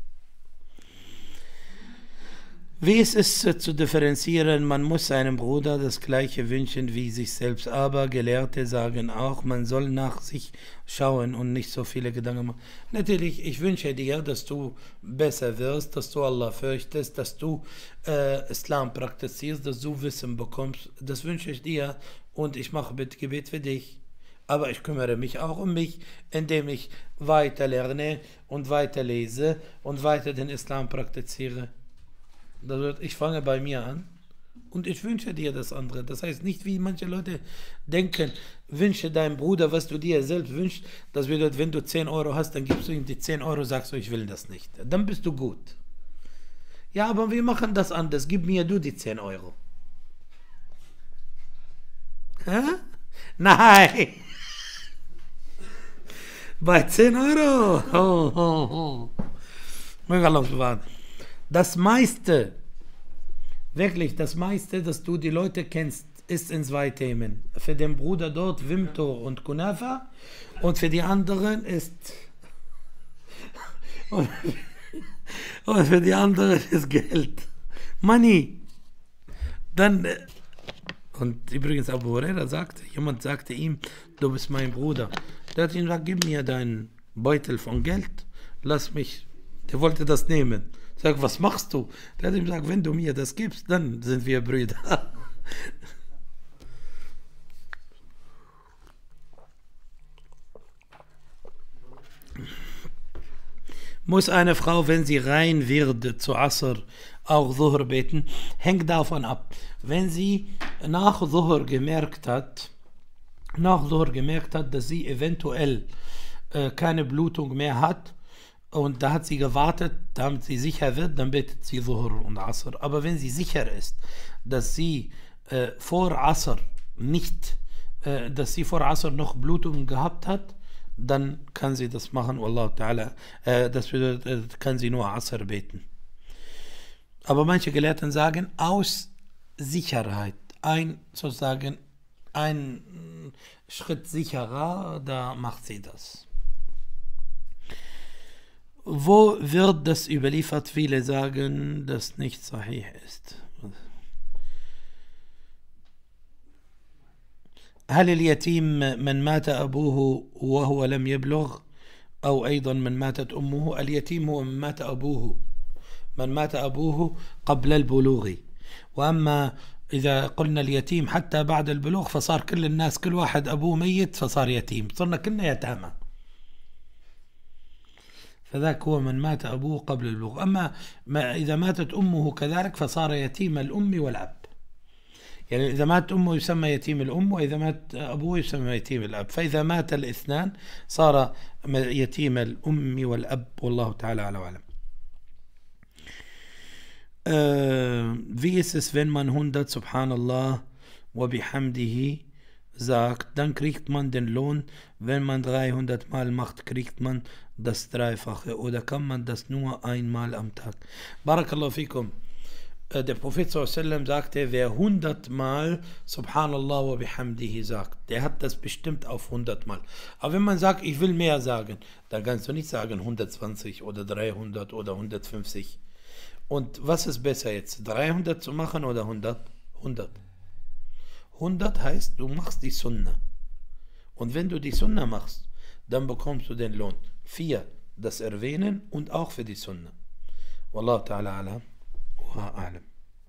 Wie ist es äh, zu differenzieren? Man muss seinem Bruder das Gleiche wünschen wie sich selbst. Aber Gelehrte sagen auch, man soll nach sich schauen und nicht so viele Gedanken machen. Natürlich, ich wünsche dir, dass du besser wirst, dass du Allah fürchtest, dass du äh, Islam praktizierst, dass du Wissen bekommst. Das wünsche ich dir und ich mache Gebet für dich. Aber ich kümmere mich auch um mich, indem ich weiter lerne und weiter lese und weiter den Islam praktiziere. Das wird, ich fange bei mir an und ich wünsche dir das andere. Das heißt nicht, wie manche Leute denken, wünsche deinem Bruder, was du dir selbst wünschst. Das bedeutet, wenn du zehn Euro hast, dann gibst du ihm die zehn Euro, sagst du, ich will das nicht. Dann bist du gut. Ja, aber wir machen das anders. Gib mir du die zehn Euro. Hä? Nein! Bei zehn Euro! Oh, oh, oh. Das meiste, wirklich das meiste, dass du die Leute kennst, ist in zwei Themen. Für den Bruder dort Wimto und Kunafa und für die anderen ist und, und für die anderen ist Geld. Money. Dann und übrigens Abu Huraira sagte, jemand sagte ihm, du bist mein Bruder. Der hat ihm gesagt, gib mir deinen Beutel von Geld, lass mich. Der wollte das nehmen. Sag, was machst du? Der hat ihm gesagt, wenn du mir das gibst, dann sind wir Brüder. Muss eine Frau, wenn sie rein wird zu Asr, auch Zuhr beten? Hängt davon ab. Wenn sie nach Zuhr gemerkt hat, nach Zuhr gemerkt hat, dass sie eventuell äh, keine Blutung mehr hat und da hat sie gewartet, damit sie sicher wird, dann betet sie Zuhr und Asr. Aber wenn sie sicher ist, dass sie äh, vor Asr nicht, äh, dass sie vor Asr noch Blutungen gehabt hat, dann kann sie das machen, Wallahu ta'ala. Äh, das bedeutet, äh, kann sie nur Asr beten. Aber manche Gelehrten sagen, aus Sicherheit, ein sozusagen ein Schritt sicherer, da macht sie das. Wo wird das überliefert? Viele sagen, dass nicht sahih ist. هل اليتيم من مات أبوه وهو لم يبلغ أو أيضا من ماتت أمه؟ اليتيم هو من مات أبوه من مات أبوه قبل البلوغ. وأما إذا قلنا اليتيم حتى بعد البلوغ فصار كل الناس كل واحد أبوه ميت فصار يتيم، صرنا كلنا يتامى. فذاك هو من مات أبوه قبل البلوغ. أما ما إذا ماتت أمه كذلك فصار يتيم الأم والأب. يعني إذا مات أمه يسمى يتيم الأم، وإذا مات أبوه يسمى يتيم الأب. فإذا مات الاثنان صار يتيم الأم والأب. والله تعالى أعلم وأعلم. Äh, wie ist es, wenn man hundert Subhanallah wa bihamdihi sagt, dann kriegt man den Lohn. Wenn man dreihundert Mal macht, kriegt man das Dreifache. Oder kann man das nur einmal am Tag? Barakallahu fikum. Äh, der Prophet sallallahu alaihi wasallam sagte, wer hundert Mal Subhanallah wa bihamdihi sagt, der hat das bestimmt auf hundert Mal. Aber wenn man sagt, ich will mehr sagen, dann kannst du nicht sagen hundertzwanzig oder dreihundert oder hundertfünfzig. Und was ist besser jetzt? dreihundert zu machen oder hundert? hundert. hundert heißt, du machst die Sunna. Und wenn du die Sunna machst, dann bekommst du den Lohn. vier. Das Erwähnen und auch für die Sunna. Wallahu ta'ala ala wa a'lam.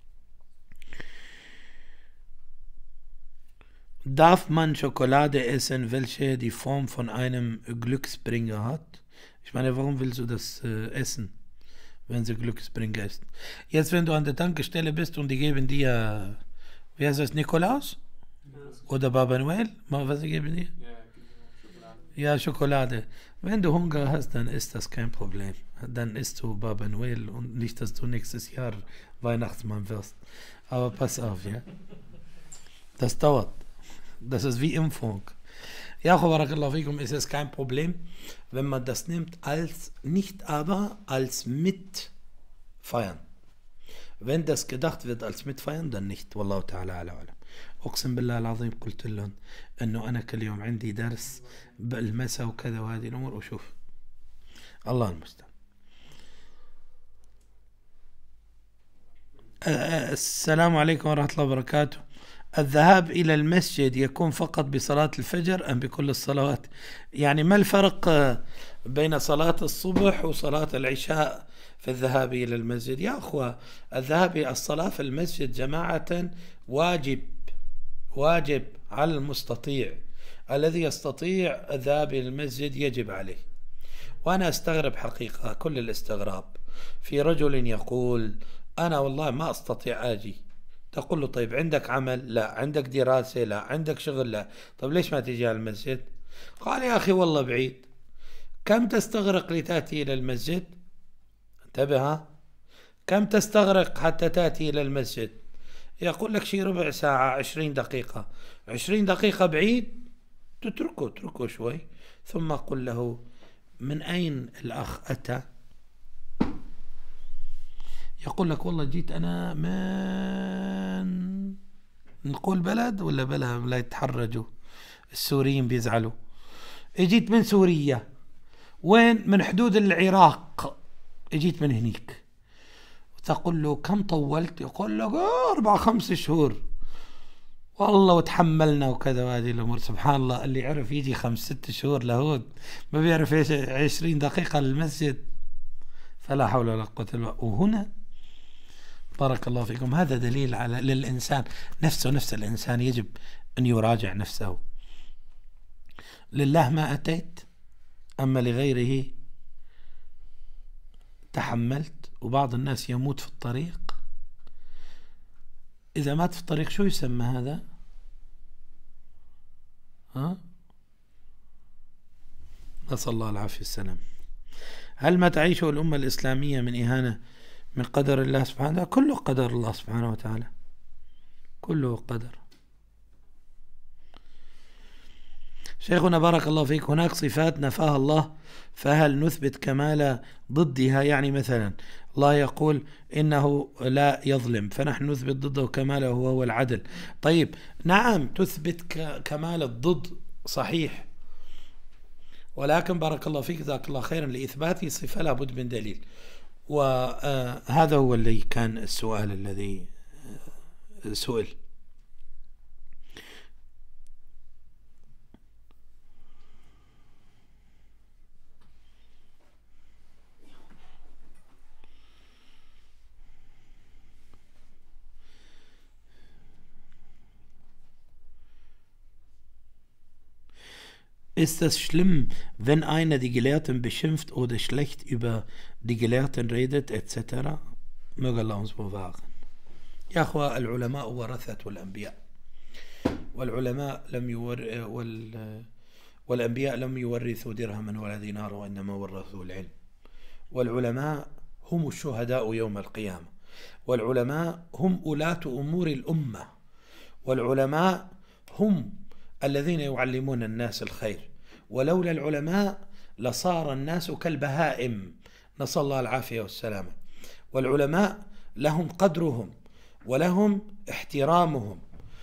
Darf man Schokolade essen, welche die Form von einem Glücksbringer hat? Ich meine, warum willst du das äh, essen, wenn sie Glücksbringer ist? Jetzt, wenn du an der Tankstelle bist und die geben dir, wie heißt das, Nikolaus? Oder Baba Noel? Was geben die? Ja, Schokolade. Wenn du Hunger hast, dann ist das kein Problem. Dann isst du Baba Noel und nicht, dass du nächstes Jahr Weihnachtsmann wirst. Aber pass auf, ja. Das dauert. Das ist wie Impfung. Ja, barakallahu fikum, ist es kein Problem, wenn man das nimmt, als nicht aber als Mitfeiern. Wenn das gedacht wird als Mitfeiern, dann nicht. Wallahu ta'ala ala alam. أقسم بالله العظيم قلت لهم أنه أنا كل يوم عندي درس بالمساء وكذا وهذه الأمور وشوف الله المستعان. السلام عليكم ورحمة الله وبركاته. الذهاب إلى المسجد يكون فقط بصلاة الفجر أم بكل الصلوات؟ يعني ما الفرق بين صلاة الصبح وصلاة العشاء في الذهاب إلى المسجد؟ يا أخوة، الذهاب إلى الصلاة في المسجد جماعة واجب واجب على المستطيع. الذي يستطيع الذهاب إلى المسجد يجب عليه. وأنا أستغرب حقيقة كل الاستغراب في رجل يقول أنا والله ما أستطيع آجي. تقول له طيب عندك عمل؟ لا. عندك دراسة؟ لا. عندك شغل؟ لا. طيب ليش ما تجي على المسجد؟ قال يا أخي والله بعيد. كم تستغرق لتأتي إلى المسجد؟ انتبه، كم تستغرق حتى تأتي إلى المسجد؟ يقول لك شي ربع ساعة، عشرين دقيقة. عشرين دقيقة بعيد؟ تتركه اتركه شوي. ثم قل له من أين الأخ أتى؟ يقول لك والله جيت أنا من نقول بلد ولا بلد لا يتحرجوا السوريين بيزعلوا. اجيت من سوريا. وين؟ من حدود العراق. اجيت من هنيك. تقول له كم طولت؟ يقول لك أربع خمس شهور والله وتحملنا وكذا وهذه الأمور. سبحان الله، اللي عرف يجي خمس ست شهور لهود ما بيعرف ايش عشرين دقيقة للمسجد. فلا حول ولا قوة إلا بالله. وهنا بارك الله فيكم هذا دليل على للإنسان نفسه، نفس الإنسان يجب أن يراجع نفسه. لله ما أتيت أما لغيره تحملت. وبعض الناس يموت في الطريق. إذا مات في الطريق شو يسمى هذا؟ ها؟ نسأل الله العافية والسلام. هل ما تعيشه الأمة الإسلامية من إهانة من قدر الله سبحانه وتعالى؟ كله قدر الله سبحانه وتعالى، كله قدر. شيخنا بارك الله فيك، هناك صفات نفاها الله فهل نثبت كمال ضدها؟ يعني مثلا الله يقول إنه لا يظلم فنحن نثبت ضده كماله وهو العدل. طيب نعم تثبت كمال الضد صحيح، ولكن بارك الله فيك جزاك الله خيرا لإثبات صفة لابد من دليل. وهذا هو اللي كان السؤال الذي سئل. Ist es schlimm, wenn einer die Gelehrten beschimpft oder schlecht über die Gelehrten redet et cetera? Möge Allah uns bewahren. يا أخوة العلماء ورثة الأنبياء، والعلماء لم يور وال والأنبياء لم يورثوا درهما ولا دينارا وإنما ورثوا العلم. والعلماء هم الشهداء يوم القيامة، والعلماء هم ولاة أمور الأمة، والعلماء هم الذين يعلمون الناس الخير. ولولا العلماء لصار الناس كالبهائم، نسأل الله العافية والسلامة. والعلماء لهم قدرهم ولهم احترامهم.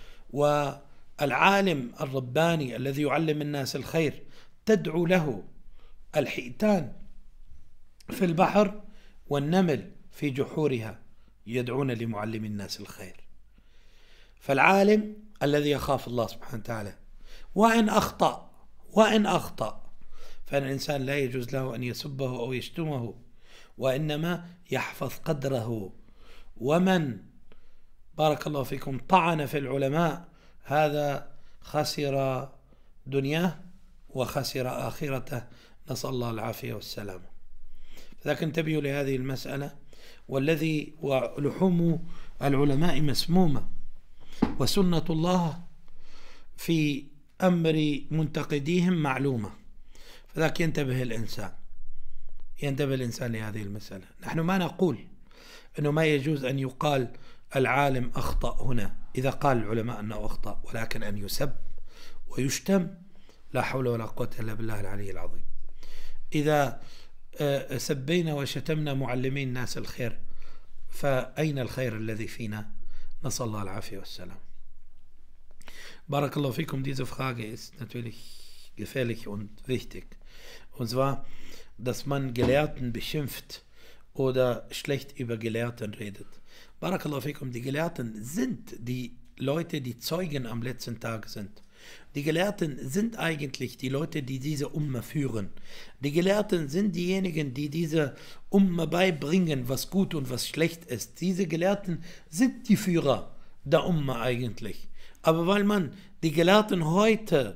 والعالم الرباني الذي يعلم الناس الخير تدعو له الحيتان في البحر والنمل في جحورها يدعون لمعلم الناس الخير. فالعالم الذي يخاف الله سبحانه وتعالى وإن أخطأ وإن أخطأ فالإنسان لا يجوز له أن يسبه أو يشتمه، وإنما يحفظ قدره. ومن بارك الله فيكم طعن في العلماء هذا خسر دنياه وخسر آخرته، نسأل الله العافية والسلامة. لكن انتبهوا لهذه المسألة. والذي ولحوم العلماء مسمومة، وسنة الله في أمر منتقديهم معلومة، فذاك ينتبه الإنسان ينتبه الإنسان لهذه المسألة. نحن ما نقول أنه ما يجوز أن يقال العالم أخطأ هنا إذا قال العلماء أنه أخطأ، ولكن أن يسب ويشتم لا حول ولا قوة إلا بالله العلي العظيم. إذا سبينا وشتمنا معلمين الناس الخير فأين الخير الذي فينا؟ نسأل الله العافية والسلام. Barakallahu fikum, diese Frage ist natürlich gefährlich und wichtig. Und zwar, dass man Gelehrten beschimpft oder schlecht über Gelehrten redet. Barakallahu fikum, die Gelehrten sind die Leute, die Zeugen am letzten Tag sind. Die Gelehrten sind eigentlich die Leute, die diese Umma führen. Die Gelehrten sind diejenigen, die diese Umma beibringen, was gut und was schlecht ist. Diese Gelehrten sind die Führer der Umma eigentlich. Aber weil man die Gelehrten heute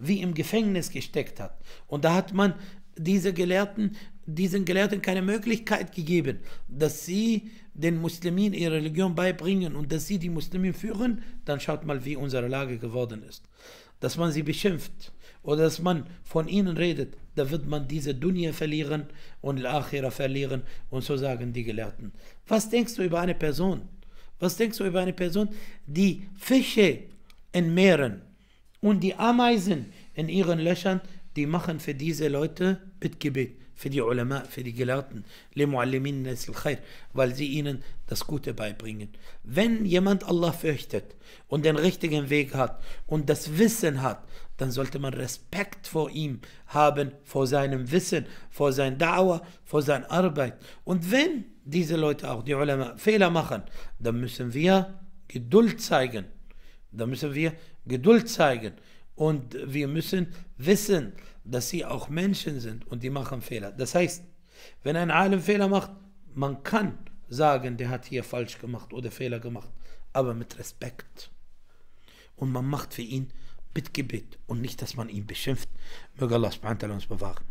wie im Gefängnis gesteckt hat. Und da hat man diese Gelehrten, diesen Gelehrten keine Möglichkeit gegeben, dass sie den Muslimen ihre Religion beibringen und dass sie die Muslimen führen. Dann schaut mal, wie unsere Lage geworden ist. Dass man sie beschimpft oder dass man von ihnen redet, da wird man diese Dunya verlieren und Al-Akhirah verlieren. Und so sagen die Gelehrten. Was denkst du über eine Person? Was denkst du über eine Person, die Fische in Meeren und die Ameisen in ihren Löchern, die machen für diese Leute Bittgebet, für die Ulama, für die Gelehrten, weil sie ihnen das Gute beibringen. Wenn jemand Allah fürchtet und den richtigen Weg hat und das Wissen hat, dann sollte man Respekt vor ihm haben, vor seinem Wissen, vor seiner Da'wah, vor seiner Arbeit. Und wenn diese Leute auch, die Ulama, Fehler machen, dann müssen wir Geduld zeigen. Dann müssen wir Geduld zeigen. Und wir müssen wissen, dass sie auch Menschen sind und die machen Fehler. Das heißt, wenn ein Alim Fehler macht, man kann sagen, der hat hier falsch gemacht oder Fehler gemacht, aber mit Respekt. Und man macht für ihn Bittgebet und nicht, dass man ihn beschimpft. Möge Allah subhanahu wa ta'ala uns bewahren.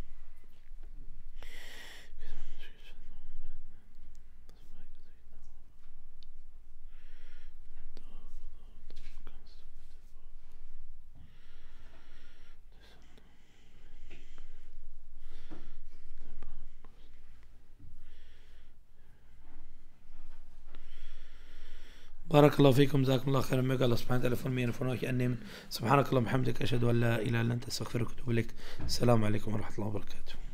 Barakallahu fikum, jazakumullahu khairan, möge Allah subhanahu wa ta'ala von mir und von euch annehmen. Subhanakallah, bihamdika, ashhadu an la ilaha illa anta, astaghfiruka wa atubu ilaik. Assalamu alaikum wa rahmatullahi wa barakatuh.